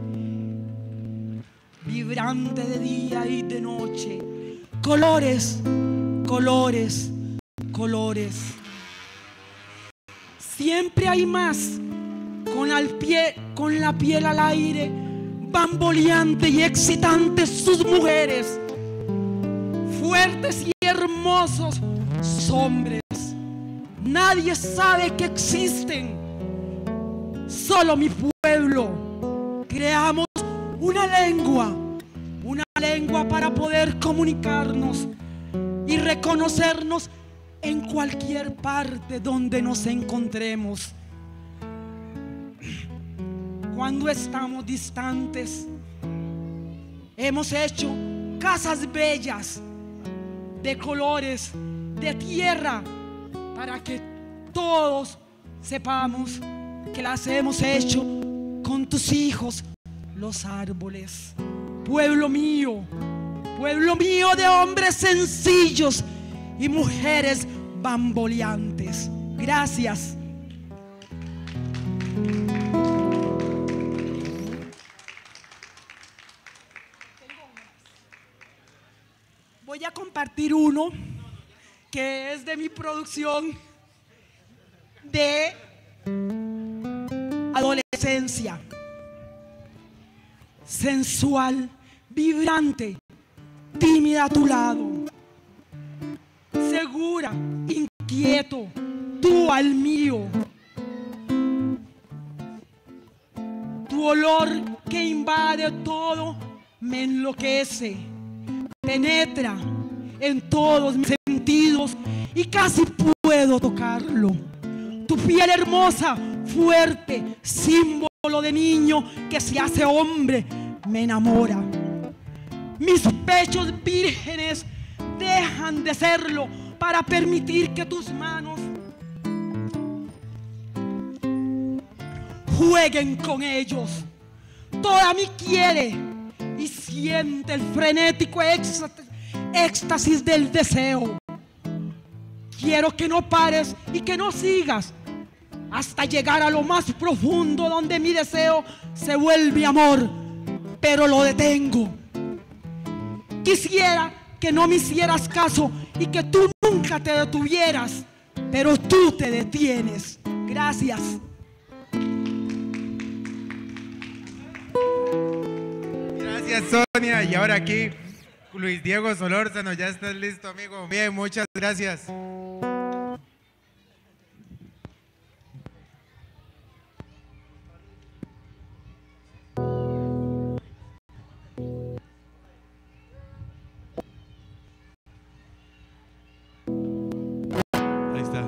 vibrante de día y de noche. Colores, colores, colores. Siempre hay más, con, al pie, con la piel al aire, bamboleante y excitante sus mujeres, fuertes y hermosos sus hombres. Nadie sabe que existen, solo mi pueblo. Creamos una lengua, una lengua para poder comunicarnos y reconocernos en cualquier parte donde nos encontremos. Cuando estamos distantes, hemos hecho casas bellas de colores, de tierra, para que todos sepamos que las hemos hecho con tus hijos, los árboles. Pueblo mío, pueblo mío de hombres sencillos y mujeres bamboleantes. Gracias. Voy a compartir uno que es de mi producción de adolescencia. Sensual, vibrante, tímida a tu lado, segura, inquieto, tú al mío. Tu olor que invade todo me enloquece, penetra en todos mis sentidos y casi puedo tocarlo. Tu piel hermosa, fuerte, símbolo de niño que se hace hombre, me enamora. Mis pechos vírgenes dejan de serlo para permitir que tus manos jueguen con ellos. Toda mi quiere y siente el frenético éxtasis del deseo. Quiero que no pares y que no sigas hasta llegar a lo más profundo, donde mi deseo se vuelve amor, pero lo detengo. Quisiera que no me hicieras caso y que tú nunca te detuvieras, pero tú te detienes. Gracias. Gracias, Sonia. Y ahora aquí Luis Diego Solórzano, ya estás listo, amigo. Bien, muchas gracias. Ahí está.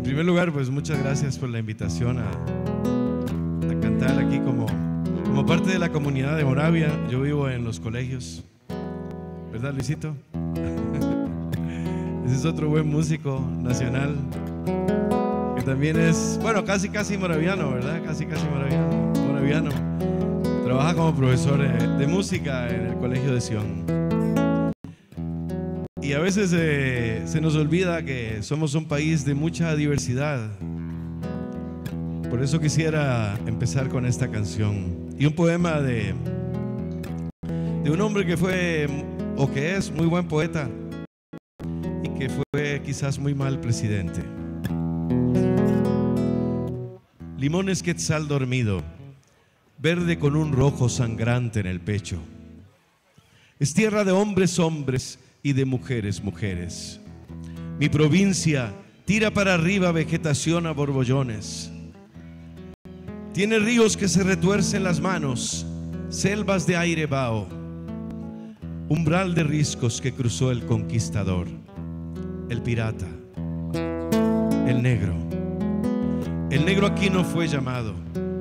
primer lugar, pues muchas gracias por la invitación a, a cantar aquí como, como parte de la comunidad de Moravia. Yo vivo en los colegios, ¿verdad, Luisito? Ese es otro buen músico nacional que también es, bueno, casi casi moraviano, ¿verdad? Casi casi moraviano, moraviano. Trabaja como profesor de, de música en el Colegio de Sion. Y a veces eh, se nos olvida que somos un país de mucha diversidad. Por eso quisiera empezar con esta canción y un poema de, de un hombre que fue o que es muy buen poeta y que fue quizás muy mal presidente. Limón es quetzal dormido, verde con un rojo sangrante en el pecho. Es tierra de hombres, hombres y de mujeres, mujeres. Mi provincia tira para arriba vegetación a borbollones. Tiene ríos que se retuercen las manos, selvas de aire vaho, umbral de riscos que cruzó el conquistador, el pirata, el negro. El negro aquí no fue llamado,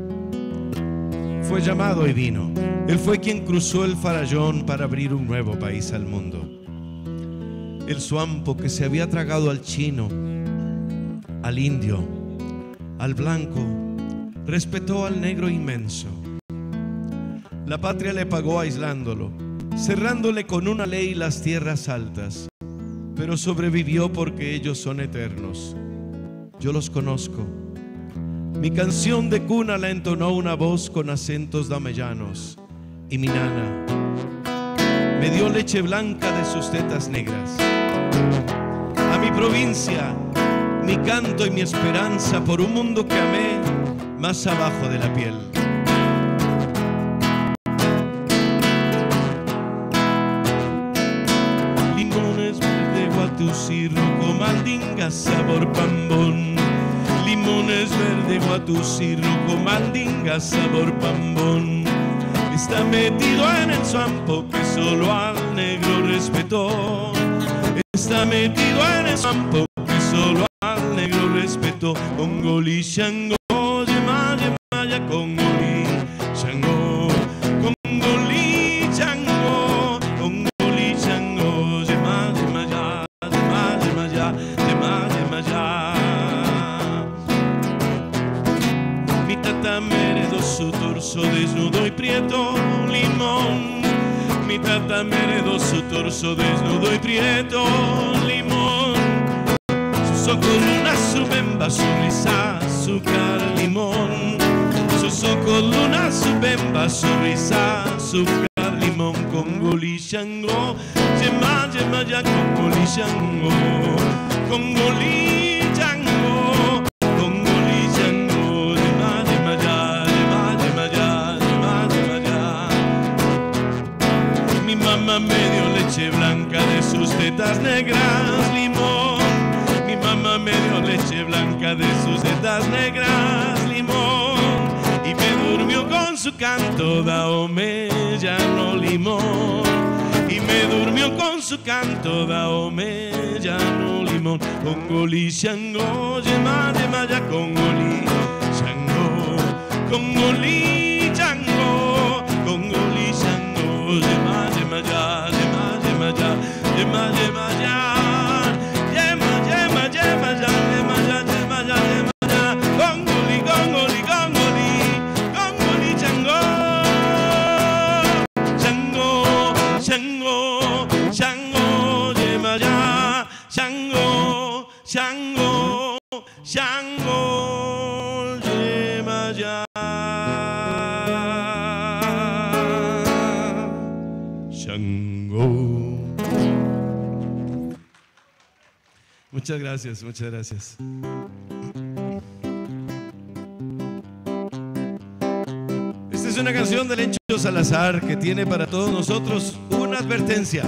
fue llamado y vino. Él fue quien cruzó el farallón para abrir un nuevo país al mundo. El suampo que se había tragado al chino, al indio, al blanco, respetó al negro inmenso. La patria le pagó aislándolo, cerrándole con una ley las tierras altas, pero sobrevivió porque ellos son eternos. Yo los conozco. Mi canción de cuna la entonó una voz con acentos damellanos, y mi nana me dio leche blanca de sus tetas negras. A mi provincia, mi canto y mi esperanza por un mundo que amé más abajo de la piel. Limones verde, guatusí, roco, mandinga, sabor pambón. Limones verde, guatusí, roco, mandinga, sabor pambón. Está metido en el swampo que solo al negro respetó. Está metido en el swampo que solo al negro respetó. Congolí, Shango, yema, yema, ya, Congolí, Shango, Congolí, Shango, Congolí, Shango, yema, yema, ya, yema, yema, ya, yema, yema, ya. Mi tata me heredó su torso desnudo y prieto, limón. Mi tata me heredó su torso desnudo y prieto, limón. Sus ojos luna, su bemba, su risa, azúcar, limón. Sus ojos luna, su bemba, su risa, azúcar, limón. Congolí, Shango, yema, yema, ya, Congolí, Shango, Congolí, Shango, Congolí, Shango, yema, yema, ya, yema, yema, ya, yema, yema, ya. Mi mamá me dio leche blanca de sus tetas negras, limón. Mi mamá me dio leche blanca de sus tetas negras, limón. Y me durmió con su canto, daome llano, limón. Y me durmió con su canto, daome llano, limón. Congolí, Shango, yema, yema, ya, Congolí, Shango, Congolí, Shango, Congolí, Shango, yema, yema, ya, yema, yema, ya, yema, yema, ya. Shango, Shango, yema, ya. Shango. Muchas gracias, muchas gracias. Esta es una canción de Lencho Salazar que tiene para todos nosotros una advertencia.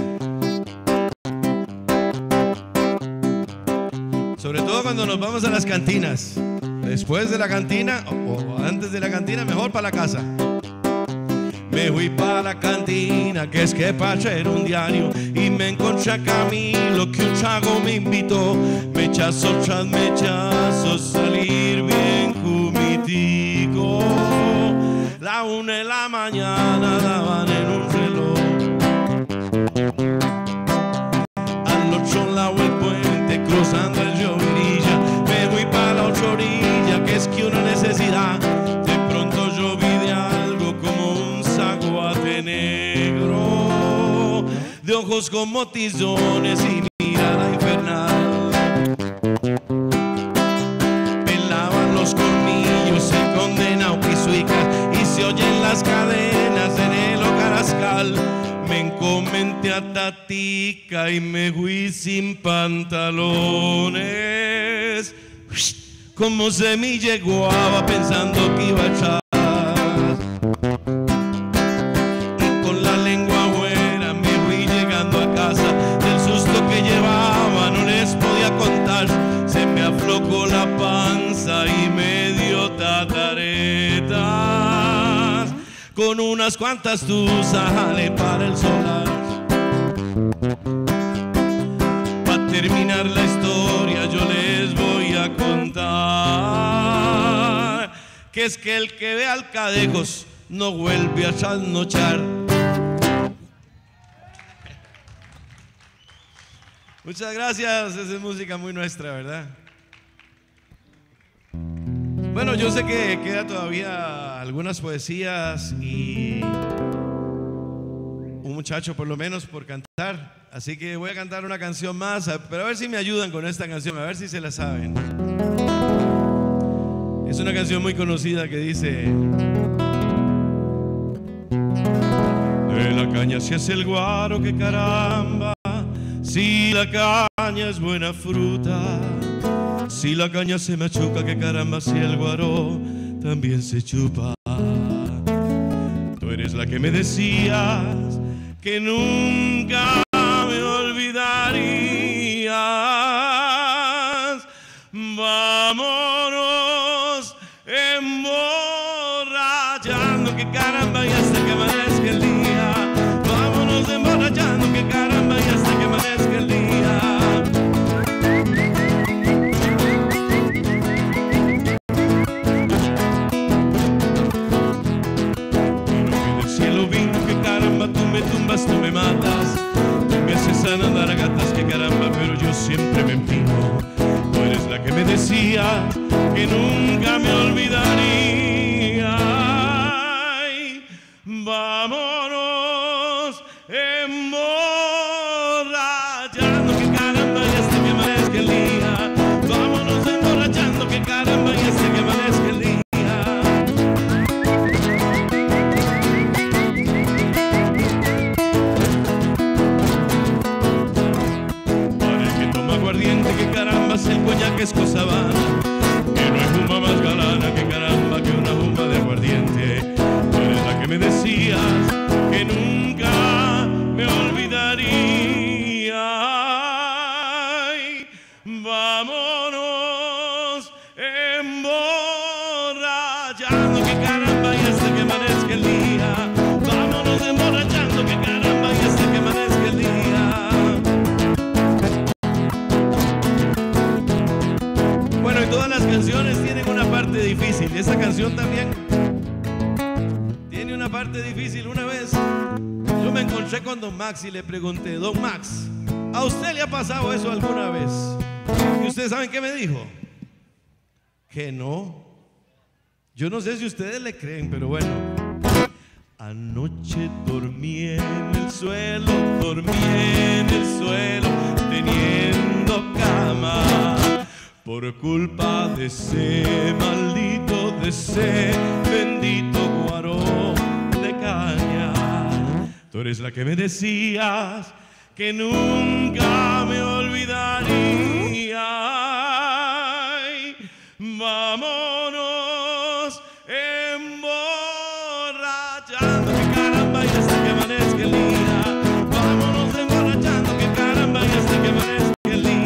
Sobre todo cuando nos vamos a las cantinas. Después de la cantina o, o antes de la cantina, mejor para la casa. Me fui para la cantina, que es que para hacer un diario, y me encontré a Camilo, que un trago me invitó. Mechas, otras mechas, hizo salir bien jumitico. La una de la mañana daban en un reloj. Al otro lado el puente, cruzando el Llovinilla, me fui para la otra orilla, que es que una necesidad. De pronto yo vi de algo como un zaguate negro, de ojos como tizones y mirada infernal. Pelaban los colmillos, se condena Uquizuica, y se oyen las cadenas en el Ocarascal. Me encomendé a Tatica y me fui sin pantalones, como semilla guava pensando que iba a echar. Y con la lengua afuera me fui llegando a casa. Del susto que llevaba no les podía contar. Se me aflocó la panza y me dio tataretas. Con unas cuantas tuzas jalé para el solar. Pa' terminar la historia yo les voy a contar que es que el que ve al Cadejos no vuelve a trasnochar. Muchas gracias, esa es música muy nuestra, ¿verdad? Bueno, yo sé que queda todavía algunas poesías y un muchacho por lo menos por cantar, así que voy a cantar una canción más, pero a ver si me ayudan con esta canción, a ver si se la saben. Es una canción muy conocida que dice: de la caña se hace el guaro, que caramba, si la caña es buena fruta. Si la caña se machuca, que caramba, si el guaro también se chupa. Tú eres la que me decías que nunca me olvidarías. Vámonos emborrachando, que caramba, y hasta que amanezca el día. Vámonos emborrachando, que caramba, y hasta que amanezca el día. Tú me matas, tú me haces a nadar gatas, que caramba, pero yo siempre me empino. Tú eres la que me decía que nunca me olvidaría. Ay, vámonos emborrachando, que caramba, y hasta que amanezca el día. Vámonos emborrachando, que caramba, y hasta que amanezca el día. Que caramba, si el coñac es cosa vana, que no hay jumba más galana, que caramba, que una jumba de aguardiente. Tú eres la que me decías que nunca me olvidaría. Ay, vámonos emborrachando, que caramba, y hasta que amanezca el día. Vámonos emborrachando, que caramba, y hasta que amanezca el día. Bueno, y todas las canciones tienen una parte difícil. Esa canción también tiene una parte difícil. Una vez yo me encontré con Don Max y le pregunté: Don Max, ¿a usted le ha pasado eso alguna vez? ¿Y ustedes saben qué me dijo? Que no. Yo no sé si ustedes le creen, pero bueno. Anoche dormí en el suelo, dormí en el suelo, teniendo cama. Por culpa de ese maldito, de ese bendito guaro de caña. Tú eres la que me decías que nunca me olvidaría. Ay, vámonos emborrachando, que caramba, y hasta que amanezca el día. Vámonos emborrachando, que caramba, y hasta que amanezca el día.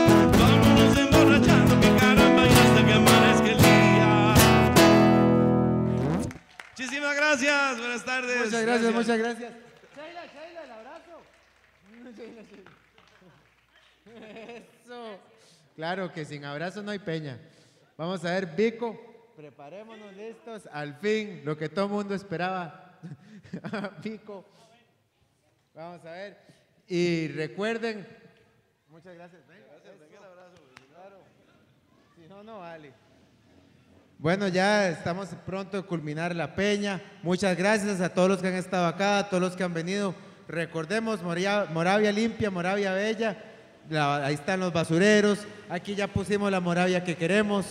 Muchísimas gracias, buenas tardes. Muchas gracias, gracias. muchas gracias. Sheila, Sheila, el abrazo. Eso. Claro que sin abrazo no hay peña. Vamos a ver, Vico, preparémonos listos. Al fin, lo que todo el mundo esperaba. Vico. Vamos a ver. Y recuerden. Muchas gracias. Venga, gracias, venga el abrazo. Claro. Si no, no vale. Bueno, ya estamos pronto de culminar la peña. Muchas gracias a todos los que han estado acá, a todos los que han venido. Recordemos Moravia, Moravia limpia, Moravia bella. La, ahí están los basureros. Aquí ya pusimos la Moravia que queremos.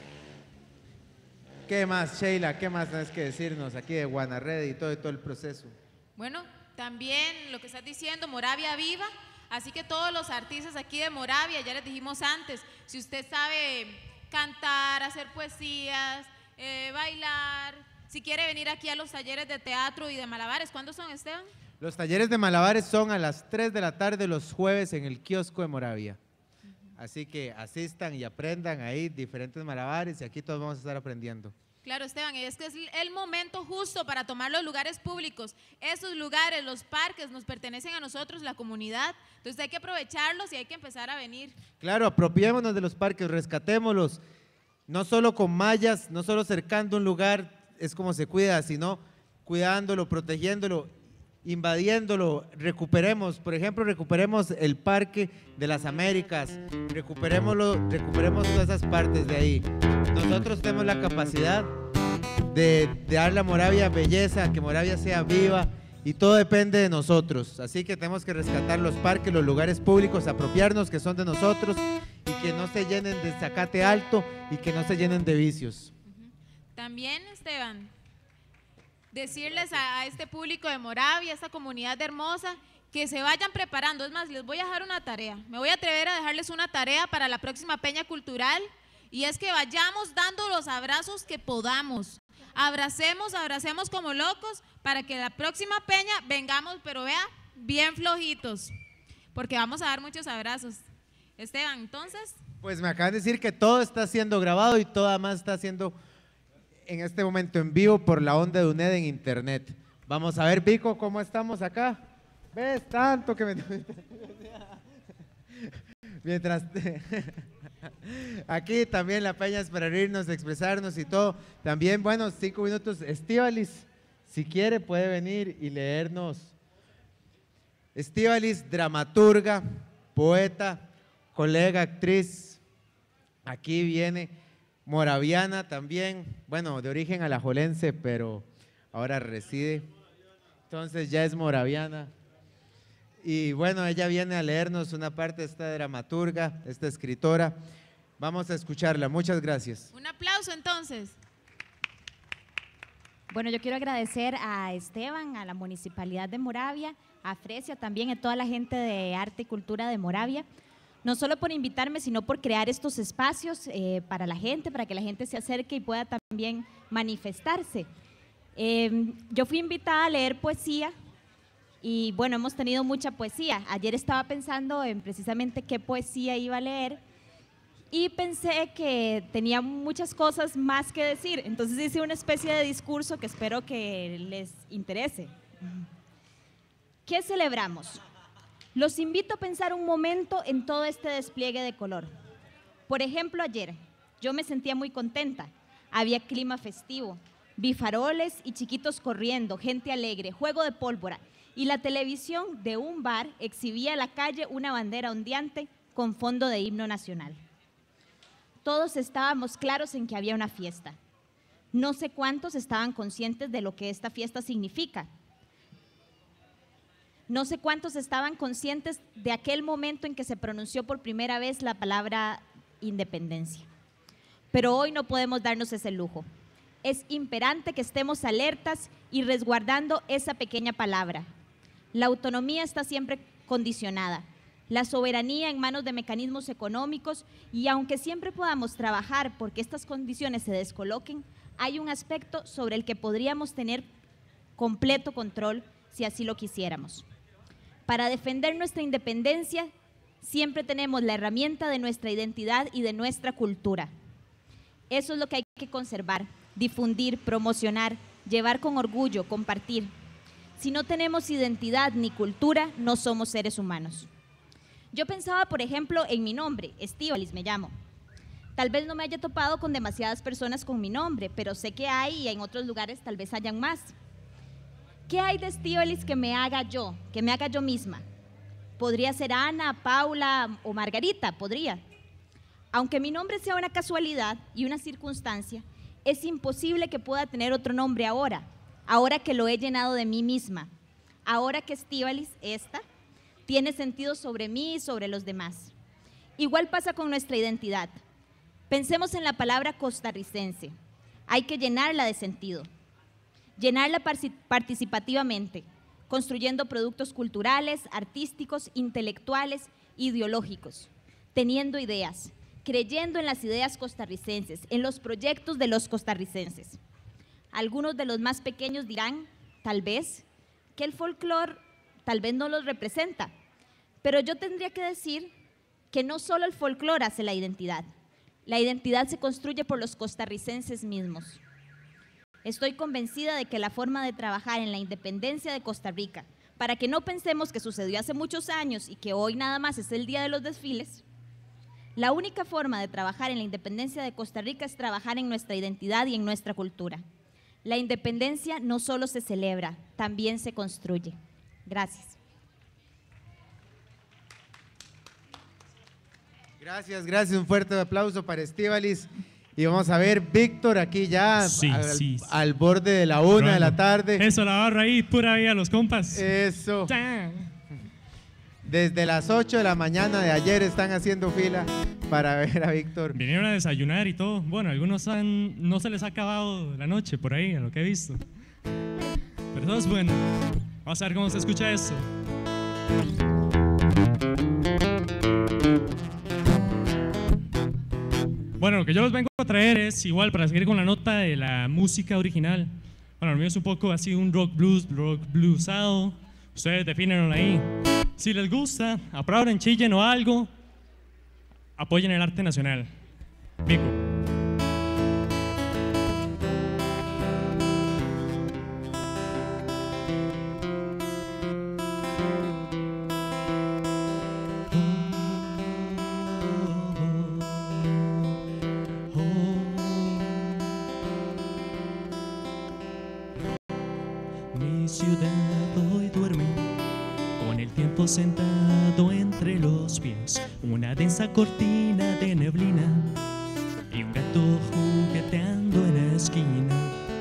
¿Qué más, Sheila? ¿Qué más tienes que decirnos aquí de Guanarred y todo, y todo el proceso? Bueno, también lo que estás diciendo, Moravia viva. Así que todos los artistas aquí de Moravia, ya les dijimos antes, si usted sabe cantar, hacer poesías, eh, bailar, si quiere venir aquí a los talleres de teatro y de malabares, ¿cuándo son, Esteban? Los talleres de malabares son a las tres de la tarde los jueves en el kiosco de Moravia. Así que asistan y aprendan ahí diferentes malabares y aquí todos vamos a estar aprendiendo. Claro, Esteban, es que es el momento justo para tomar los lugares públicos. Esos lugares, los parques, nos pertenecen a nosotros, la comunidad. Entonces hay que aprovecharlos y hay que empezar a venir. Claro, apropiémonos de los parques, rescatémoslos. No solo con mallas, no solo cercando un lugar, es como se cuida, sino cuidándolo, protegiéndolo, invadiéndolo. Recuperemos, por ejemplo, recuperemos el Parque de las Américas, recuperémoslo, recuperemos todas esas partes de ahí. Nosotros tenemos la capacidad de, de darle a Moravia belleza, que Moravia sea viva y todo depende de nosotros. Así que tenemos que rescatar los parques, los lugares públicos, apropiarnos que son de nosotros y que no se llenen de zacate alto y que no se llenen de vicios. También, Esteban, decirles a, a este público de Moravia, a esta comunidad hermosa, que se vayan preparando. Es más, les voy a dejar una tarea. Me voy a atrever a dejarles una tarea para la próxima Peña Cultural y es que vayamos dando los abrazos que podamos. Abracemos, abracemos como locos para que la próxima peña vengamos, pero vea, bien flojitos, porque vamos a dar muchos abrazos. Esteban, entonces. Pues me acaban de decir que todo está siendo grabado y todo además está siendo en este momento en vivo por la onda de U N E D en internet. Vamos a ver, Vico, cómo estamos acá. ¿Ves? Tanto que me... Mientras... Aquí también la peña es para reírnos, expresarnos y todo. También, bueno, cinco minutos. Estíbalis, si quiere puede venir y leernos. Estíbalis, dramaturga, poeta, colega, actriz. Aquí viene moraviana también, bueno, de origen alajuelense, pero ahora reside. Entonces ya es moraviana. Y bueno, ella viene a leernos una parte de esta dramaturga, esta escritora. Vamos a escucharla. Muchas gracias. Un aplauso entonces. Bueno, yo quiero agradecer a Esteban, a la Municipalidad de Moravia, a Fresia también, a toda la gente de arte y cultura de Moravia, no solo por invitarme, sino por crear estos espacios eh, para la gente, para que la gente se acerque y pueda también manifestarse. Eh, yo fui invitada a leer poesía. Y bueno, hemos tenido mucha poesía. Ayer estaba pensando en precisamente qué poesía iba a leer y pensé que tenía muchas cosas más que decir. Entonces hice una especie de discurso que espero que les interese. ¿Qué celebramos? Los invito a pensar un momento en todo este despliegue de color. Por ejemplo, ayer yo me sentía muy contenta. Había clima festivo, vi faroles y chiquitos corriendo, gente alegre, juego de pólvora. Y la televisión de un bar exhibía a la calle una bandera ondeante con fondo de himno nacional. Todos estábamos claros en que había una fiesta. No sé cuántos estaban conscientes de lo que esta fiesta significa. No sé cuántos estaban conscientes de aquel momento en que se pronunció por primera vez la palabra independencia. Pero hoy no podemos darnos ese lujo. Es imperante que estemos alertas y resguardando esa pequeña palabra. La autonomía está siempre condicionada, la soberanía en manos de mecanismos económicos y aunque siempre podamos trabajar porque estas condiciones se descoloquen, hay un aspecto sobre el que podríamos tener completo control si así lo quisiéramos. Para defender nuestra independencia, siempre tenemos la herramienta de nuestra identidad y de nuestra cultura. Eso es lo que hay que conservar, difundir, promocionar, llevar con orgullo, compartir. Si no tenemos identidad ni cultura, no somos seres humanos. Yo pensaba, por ejemplo, en mi nombre, Estíbaliz me llamo. Tal vez no me haya topado con demasiadas personas con mi nombre, pero sé que hay y en otros lugares tal vez hayan más. ¿Qué hay de Estíbaliz que me haga yo, que me haga yo misma? Podría ser Ana, Paula o Margarita, podría. Aunque mi nombre sea una casualidad y una circunstancia, es imposible que pueda tener otro nombre ahora, ahora que lo he llenado de mí misma, ahora que Estíbaliz, esta, tiene sentido sobre mí y sobre los demás. Igual pasa con nuestra identidad. Pensemos en la palabra costarricense. Hay que llenarla de sentido, llenarla participativamente, construyendo productos culturales, artísticos, intelectuales, ideológicos, teniendo ideas, creyendo en las ideas costarricenses, en los proyectos de los costarricenses. Algunos de los más pequeños dirán, tal vez, que el folclore tal vez no los representa, pero yo tendría que decir que no solo el folclore hace la identidad. La identidad se construye por los costarricenses mismos. Estoy convencida de que la forma de trabajar en la independencia de Costa Rica, para que no pensemos que sucedió hace muchos años y que hoy nada más es el día de los desfiles, la única forma de trabajar en la independencia de Costa Rica es trabajar en nuestra identidad y en nuestra cultura. La independencia no solo se celebra, también se construye. Gracias. Gracias, gracias. Un fuerte aplauso para Estíbaliz. Y vamos a ver, Víctor, aquí ya Sí, al, sí. al borde de la una de la tarde. Eso, la barra ahí, pura vida, los compas. Eso. Desde las ocho de la mañana de ayer están haciendo fila para ver a Víctor. Vinieron a desayunar y todo. Bueno, algunos han, no se les ha acabado la noche por ahí, a lo que he visto. Pero todo es bueno. Vamos a ver cómo se escucha esto. Bueno, lo que yo les vengo a traer es igual para seguir con la nota de la música original. Bueno, lo mío es un poco así un rock blues, rock bluesado. Ustedes defínenlo ahí. Si les gusta, aplauden, chillen o algo, apoyen el arte nacional. Mico. Mi ciudad hoy duerme con el tiempo sentado entre los pies, una densa cortina de neblina y un gato jugueteando en la esquina.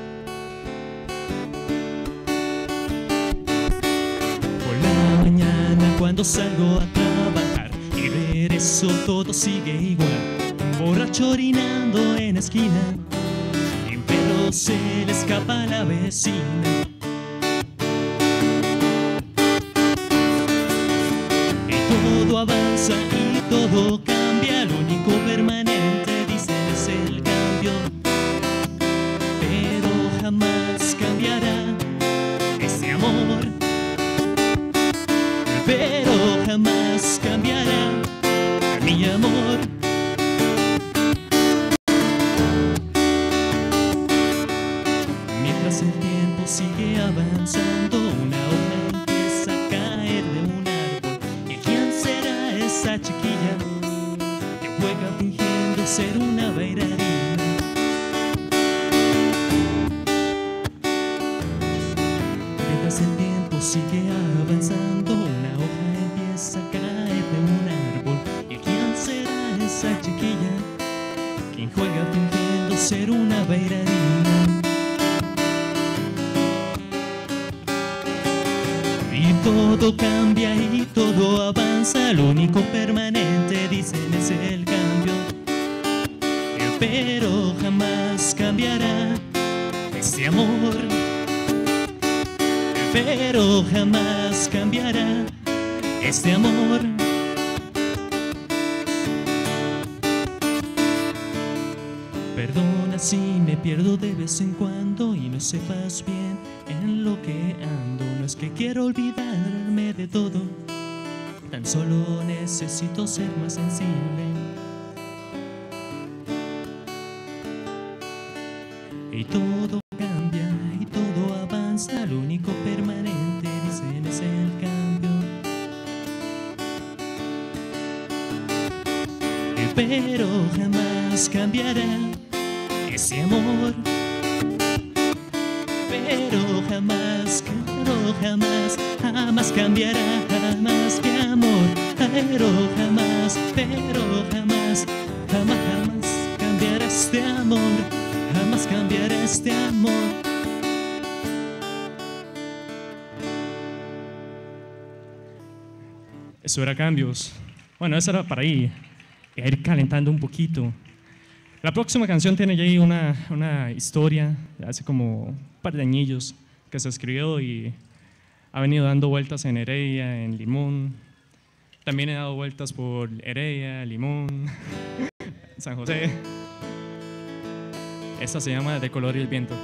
Por la mañana cuando salgo a trabajar y regreso todo sigue igual, un borracho orinando en la esquina y un perro se le escapa a la vecina. Todo avanza y todo cambia, lo único permanente, dicen, es el cambio. Pero jamás cambiará ese amor. Pero jamás cambiará mi amor. Mientras el tiempo sigue avanzando, una hoja empieza a caer de un esa chiquilla que juega fingiendo ser una bailarina. Mientras el tiempo sigue avanzando, una hoja empieza a caer de un árbol. ¿Y quién será esa chiquilla quien juega fingiendo ser una bailarina? Y todo cambia y todo avanza, lo único permanente, dicen, es el cambio. Pero jamás cambiará ese amor. Pero jamás cambiará este amor. Perdona si me pierdo de vez en cuando y no sepas bien en lo que ando. No es que quiero olvidarme de todo, tan solo necesito ser más sensible. Y todo cambia y todo avanza, lo único permanente, dicen, es el cambio. pero jamás cambiará ese amor. Pero jamás, pero jamás, jamás cambiará, jamás mi amor. Pero jamás, pero jamás, jamás, jamás cambiará este amor, jamás cambiará este amor. Eso era Cambios. Bueno, eso era para ir, ir calentando un poquito. La próxima canción tiene ya ahí una, una historia de hace como un par de añillos que se escribió y ha venido dando vueltas en Heredia, en Limón. También he dado vueltas por Heredia, Limón, San José. Esta se llama De color y el viento.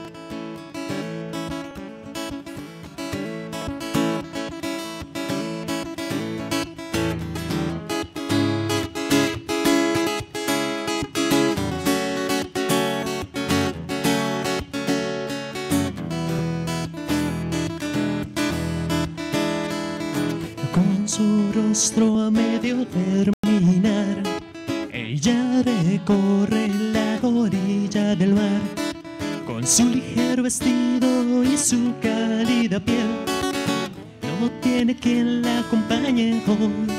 Su rostro a medio terminar, ella recorre la orilla del mar, con su ligero vestido y su cálida piel. No tiene quien la acompañe hoy.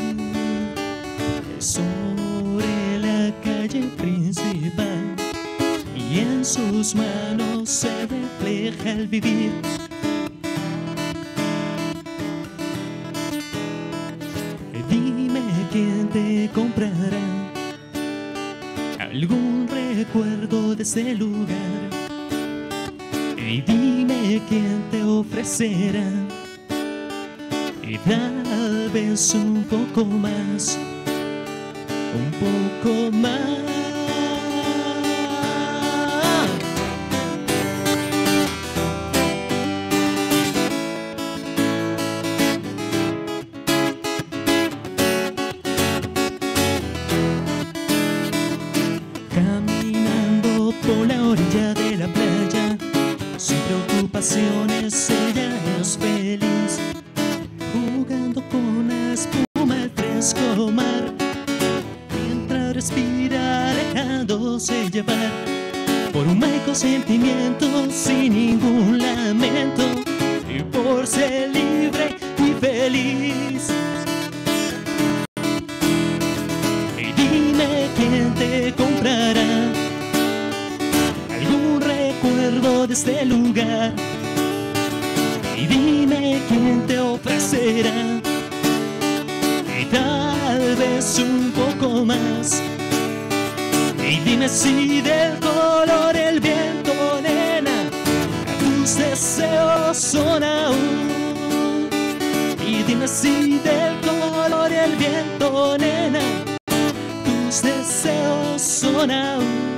Sobre la calle principal y en sus manos se refleja el vivir. Dime quién te comprará algún recuerdo de ese lugar. Y dime quién te ofrecerá y tal vez un poco más, un poco más. De la playa, sin preocupaciones ella es feliz, jugando con la espuma el fresco mar, mientras respira dejándose llevar por un mágico sentimiento sin ningún lamento, y por ser libre y feliz. Y dime quién te comprará algún recuerdo de este lugar, y dime quién te ofrecerá y tal vez un poco más. Y dime si del color el viento, nena, tus deseos son aún. Y dime si del color el viento, nena, tus deseos son aún.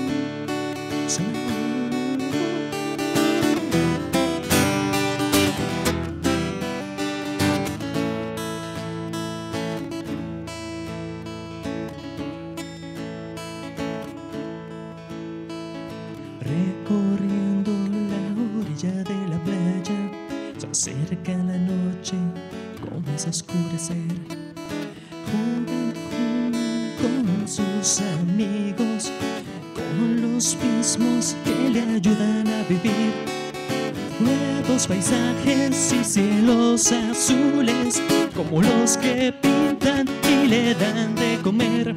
Recorriendo la orilla de la playa, se acerca la noche, comienza a oscurecer. Juegan con sus amigos, con los mismos que le ayudan a vivir. Nuevos paisajes y cielos azules, como los que pintan y le dan de comer.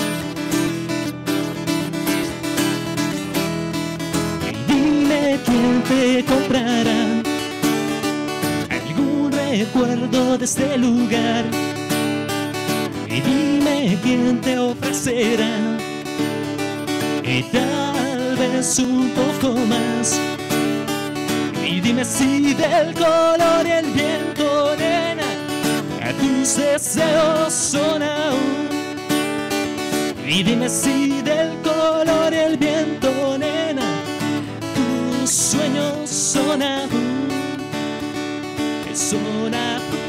Dime quién te comprará algún recuerdo de este lugar, y dime quién te ofrecerá y tal vez un poco más. Y dime si del color el viento, nena, a tus deseos son aún. Y dime si del color el viento, nena, tus sueños son aún, son aún.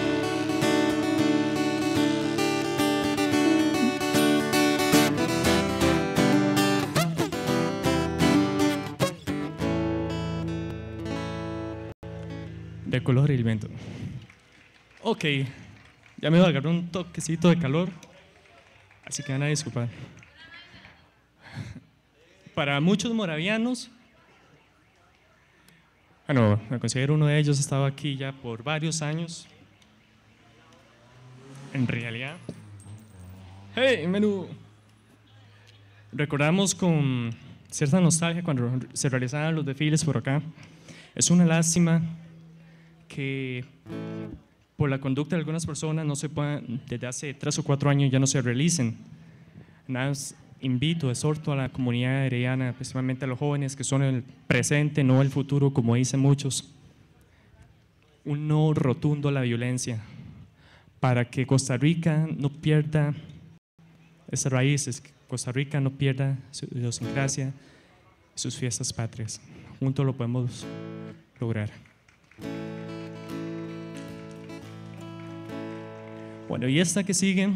De color y el viento. Ok, ya me agarró un toquecito de calor, así que van a disculpar. para muchos moravianos, bueno, me considero uno de ellos, he estado aquí ya por varios años. En realidad, hey, menú. Recordamos con cierta nostalgia cuando se realizaban los desfiles por acá. Es una lástima que por la conducta de algunas personas no se puedan, desde hace tres o cuatro años ya no se realicen. Nada más invito, exhorto a la comunidad herediana, principalmente a los jóvenes que son el presente, no el futuro, como dicen muchos. Un no rotundo a la violencia, para que Costa Rica no pierda esas raíces, que Costa Rica no pierda su idiosincrasia y sus fiestas patrias. Juntos lo podemos lograr. Bueno, y esta que sigue,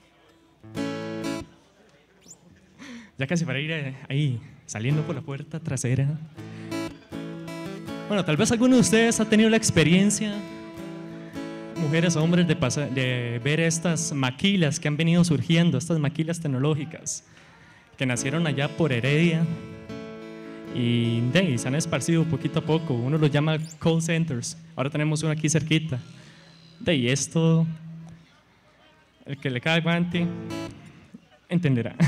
ya casi para ir ahí, saliendo por la puerta trasera. Bueno, tal vez alguno de ustedes ha tenido la experiencia, mujeres o hombres, de, pasar, de ver estas maquilas que han venido surgiendo, estas maquilas tecnológicas que nacieron allá por Heredia y, de, y se han esparcido poquito a poco. Uno los llama call centers, ahora tenemos uno aquí cerquita. De, y esto, el que le cae guante entenderá.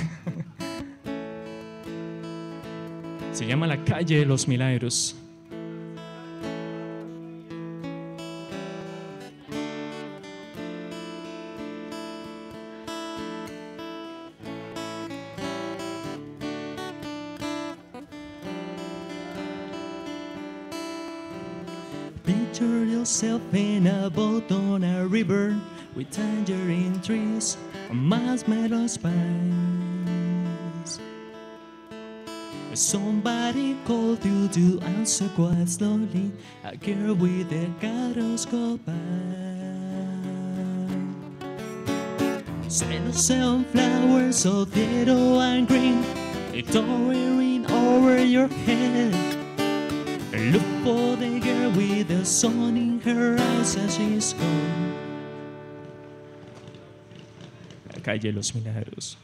Se llama la calle de los Milagros. Picture yourself in a boat on a river with tangerine trees and marshmallow spines. Somebody called you to answer quite slowly, a girl with a gyroscope eye. Send some flowers of yellow and green, towering over your head. Look for the girl with the sun in her eyes as she's gone. La calle de los Milagros.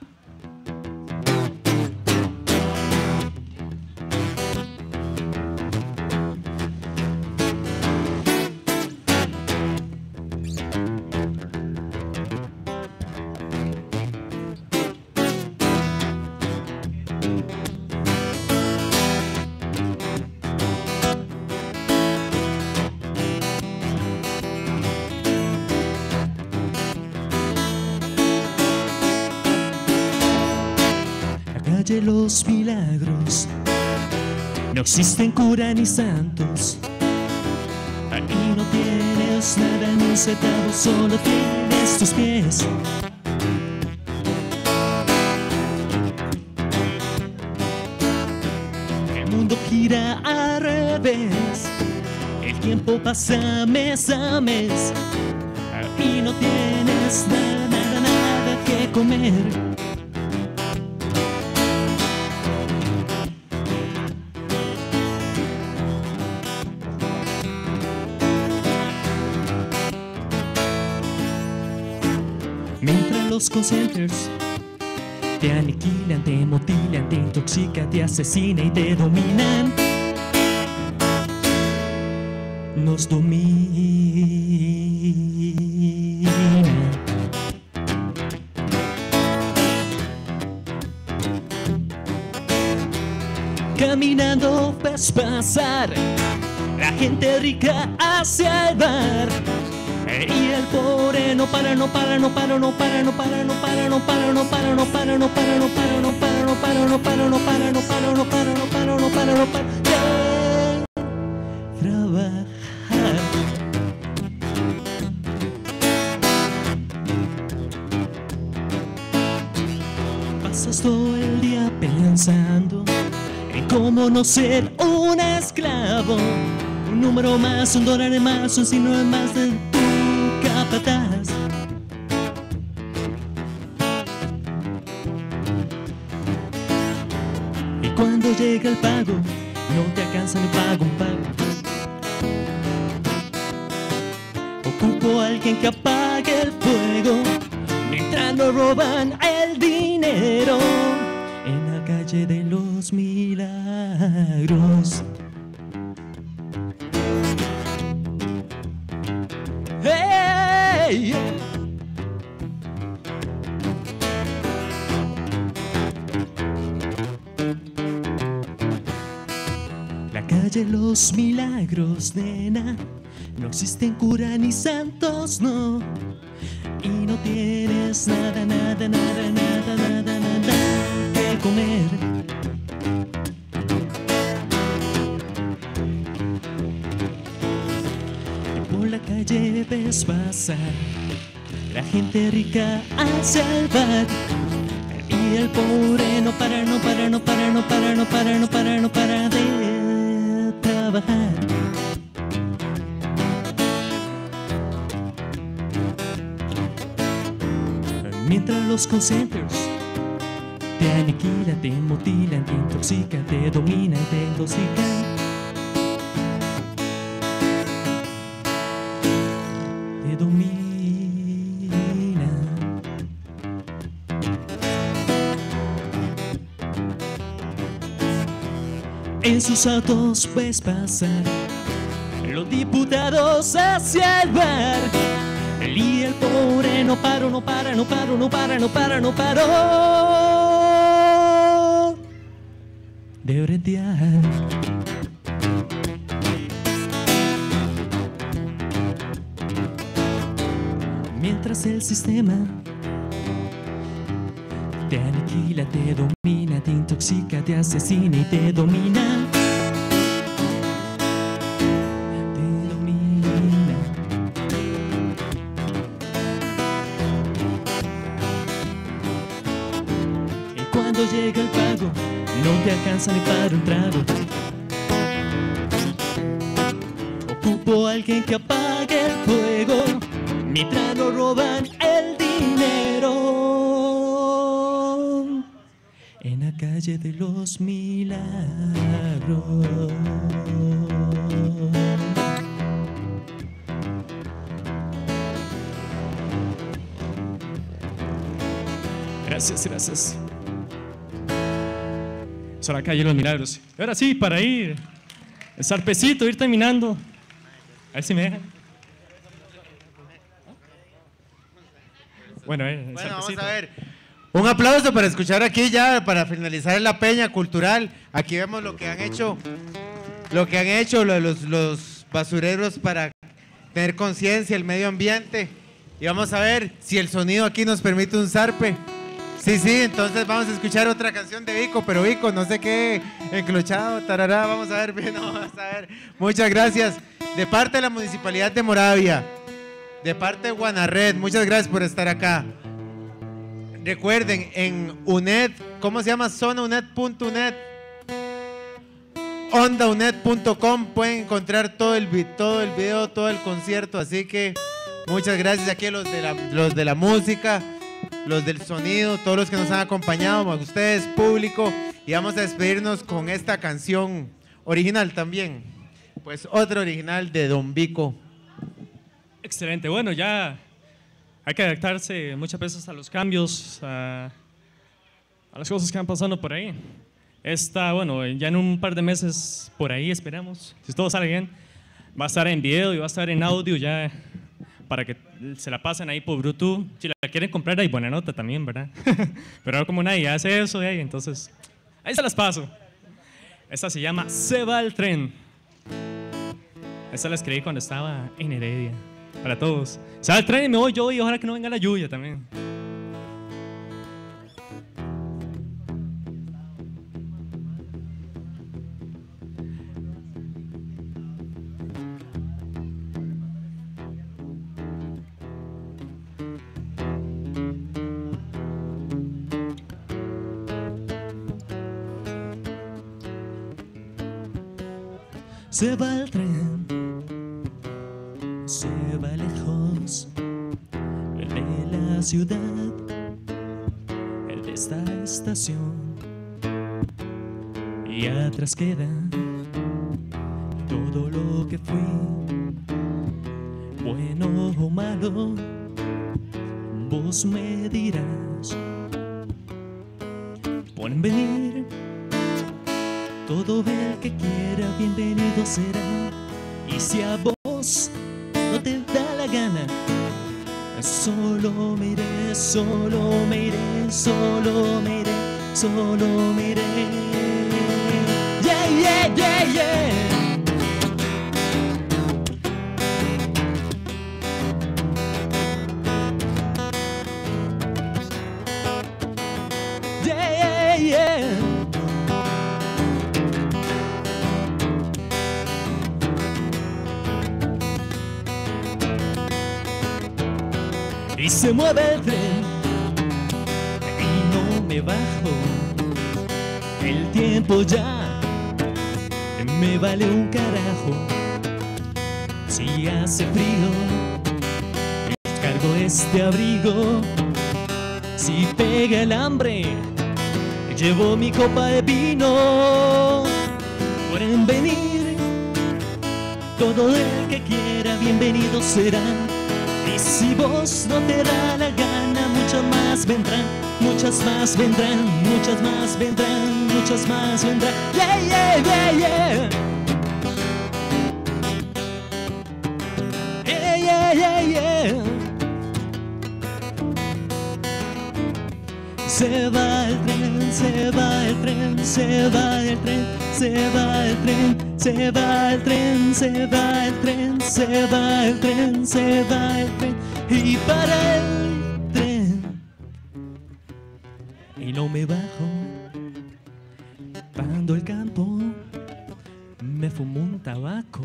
De los milagros, no existen cura ni santos. Aquí no tienes nada ni un centavo, solo tienes tus pies. El mundo gira al revés, el tiempo pasa mes a mes. Aquí no tienes nada, nada, nada que comer. Los call centers te aniquilan, te mutilan, te intoxican, te asesinan y te dominan. Nos dominan. Caminando ves pasar la gente rica hacia el bar. Y el pobre no para, no para, no para, no para, no para, no para, no para, no para, no para, no para, no para, no para, no para, no para, no para, no para, no para, no para, no para, no para de trabajar. Pasas todo el día pensando en cómo no ser un esclavo, un número más, un dólar más, un signo de más de capataz. Y cuando llega el pago, no te alcanza el pago, un pago. Ocupo a alguien que apague el fuego mientras nos roban el dinero en la calle de los los milagros. Hey, yeah. La calle Los Milagros, nena, no existen cura ni santos, no. Y no tienes nada, nada, nada, nada, nada, nada que comer. Por la calle ves pasar la gente rica hacia el bar. Y el pobre no para, no para, no para, no para, no para, no para, no para de trabajar. Mientras los call centers te aniquilan, te mutilan, te intoxican, te dominan y te intoxican. Te dominan. En sus autos ves pasar los diputados hacia el bar. Y el pobre no paró, no para, no paró, no para, no para, no paró de bretear. Mientras el sistema te aniquila, te domina, te intoxica, te asesina y te domina. Cuando llega el pago, no te alcanza ni para un trago. Ocupo a alguien que apague el fuego mientras nos roban el dinero en la calle de los milagros. Gracias, gracias. Son la calle de los milagros. Y ahora sí, para ir, el zarpecito, ir terminando. A ver si me dejan. Bueno, eh, el bueno, zarpecito. vamos a ver. Un aplauso para escuchar aquí ya, para finalizar la peña cultural. Aquí vemos lo que han hecho, lo que han hecho los, los basureros para tener conciencia, el medio ambiente. Y vamos a ver si el sonido aquí nos permite un zarpe. Sí, sí, entonces vamos a escuchar otra canción de Vico, pero Vico, no sé qué, enclochado, tarará, vamos a ver, no, vamos a ver. Muchas gracias. De parte de la Municipalidad de Moravia, de parte de Guanarred, muchas gracias por estar acá. Recuerden, en U N E D, ¿cómo se llama? zona unet punto net, onda unet punto com, pueden encontrar todo el, todo el video, todo el concierto, así que muchas gracias aquí a los de la, los de la música, los del sonido, todos los que nos han acompañado, a ustedes, público, y vamos a despedirnos con esta canción original también, pues otra original de Don Vico. Excelente, bueno, ya hay que adaptarse muchas veces a los cambios, a, a las cosas que van pasando por ahí. Esta, bueno, ya en un par de meses por ahí esperamos, si todo sale bien, va a estar en video y va a estar en audio ya, para que se la pasen ahí por Bluetooth. Si la quieren comprar, hay buena nota también, ¿verdad? Pero ahora como nadie hace eso de ahí, entonces ahí se las paso. Esta se llama Se va el tren. Esta la escribí cuando estaba en Heredia. Para todos. Se va el tren y me voy yo y ojalá que no venga la lluvia también. Se va el tren, se va lejos, el de la ciudad, el de esta estación, y atrás queda todo lo que fui, bueno o malo, vos me dirás. Pueden venir Todo el que quiera bienvenido será. Y si a vos no te da la gana, solo me iré, solo me iré, solo me iré, solo me iré. Yeah, yeah, yeah, yeah. Yeah, yeah. Y se mueve el tren y no me bajo. El tiempo ya me vale un carajo. Si hace frío, cargo este abrigo. Si pega el hambre, llevo mi copa de vino. Pueden venir, todo el que quiera bienvenido será. Y si vos no te da la gana, muchas más vendrán, muchas más vendrán, muchas más vendrán, muchas más vendrán. Yeah, yeah, yeah, yeah. Yeah, yeah, yeah, yeah. Se va el tren, se va el tren, se va el tren, se va el tren, se va el tren, se va el tren, se va el tren, se va el tren, y para el tren. Y no me bajo, pando el campo, me fumo un tabaco.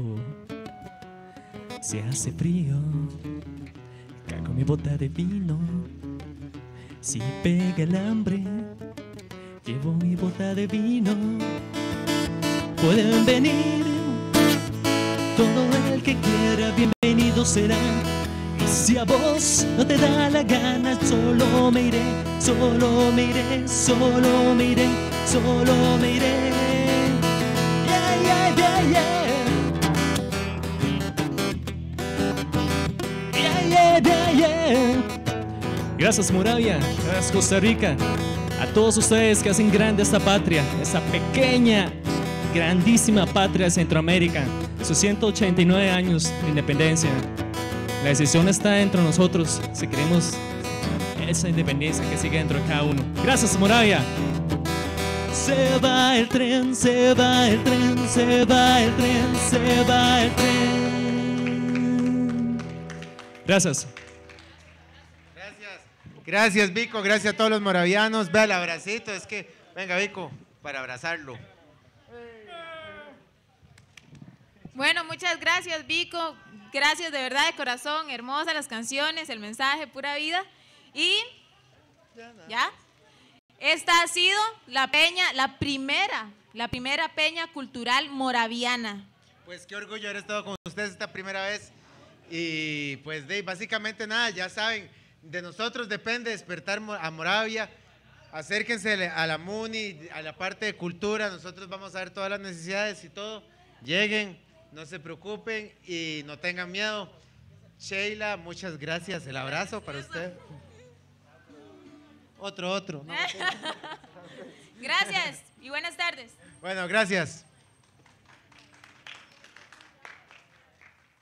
Si hace frío, cago mi bota de vino. Si pega el hambre, llevo mi bota de vino. Pueden venir, todo el que quiera bienvenido será. Y si a vos no te da la gana, solo me iré, solo me iré, solo me iré, solo me iré. Yeah, yeah, yeah, yeah. Yeah, yeah, yeah, yeah. Gracias Moravia, gracias Costa Rica, a todos ustedes que hacen grande esta patria, esta pequeña, grandísima patria de Centroamérica, sus ciento ochenta y nueve años de independencia. La decisión está dentro de nosotros, si queremos esa independencia que sigue dentro de cada uno. Gracias Moravia. Se va el tren, se va el tren, se va el tren, se va el tren. Gracias. Gracias, Vico, gracias a todos los moravianos. Vea el abracito, es que, venga, Vico, para abrazarlo. Bueno, muchas gracias, Vico. Gracias de verdad, de corazón. Hermosas las canciones, el mensaje, pura vida. Y, ¿ya? Esta ha sido la peña, la primera, la primera peña cultural moraviana. Pues qué orgullo haber estado con ustedes esta primera vez. Y pues, de, básicamente nada, ya saben. De nosotros depende despertar a Moravia. Acérquense a la MUNI, a la parte de cultura. Nosotros vamos a ver todas las necesidades y todo. Lleguen, no se preocupen y no tengan miedo. Sheila, muchas gracias. El abrazo para usted. Otro, otro. No, Gracias y buenas tardes. Bueno, gracias.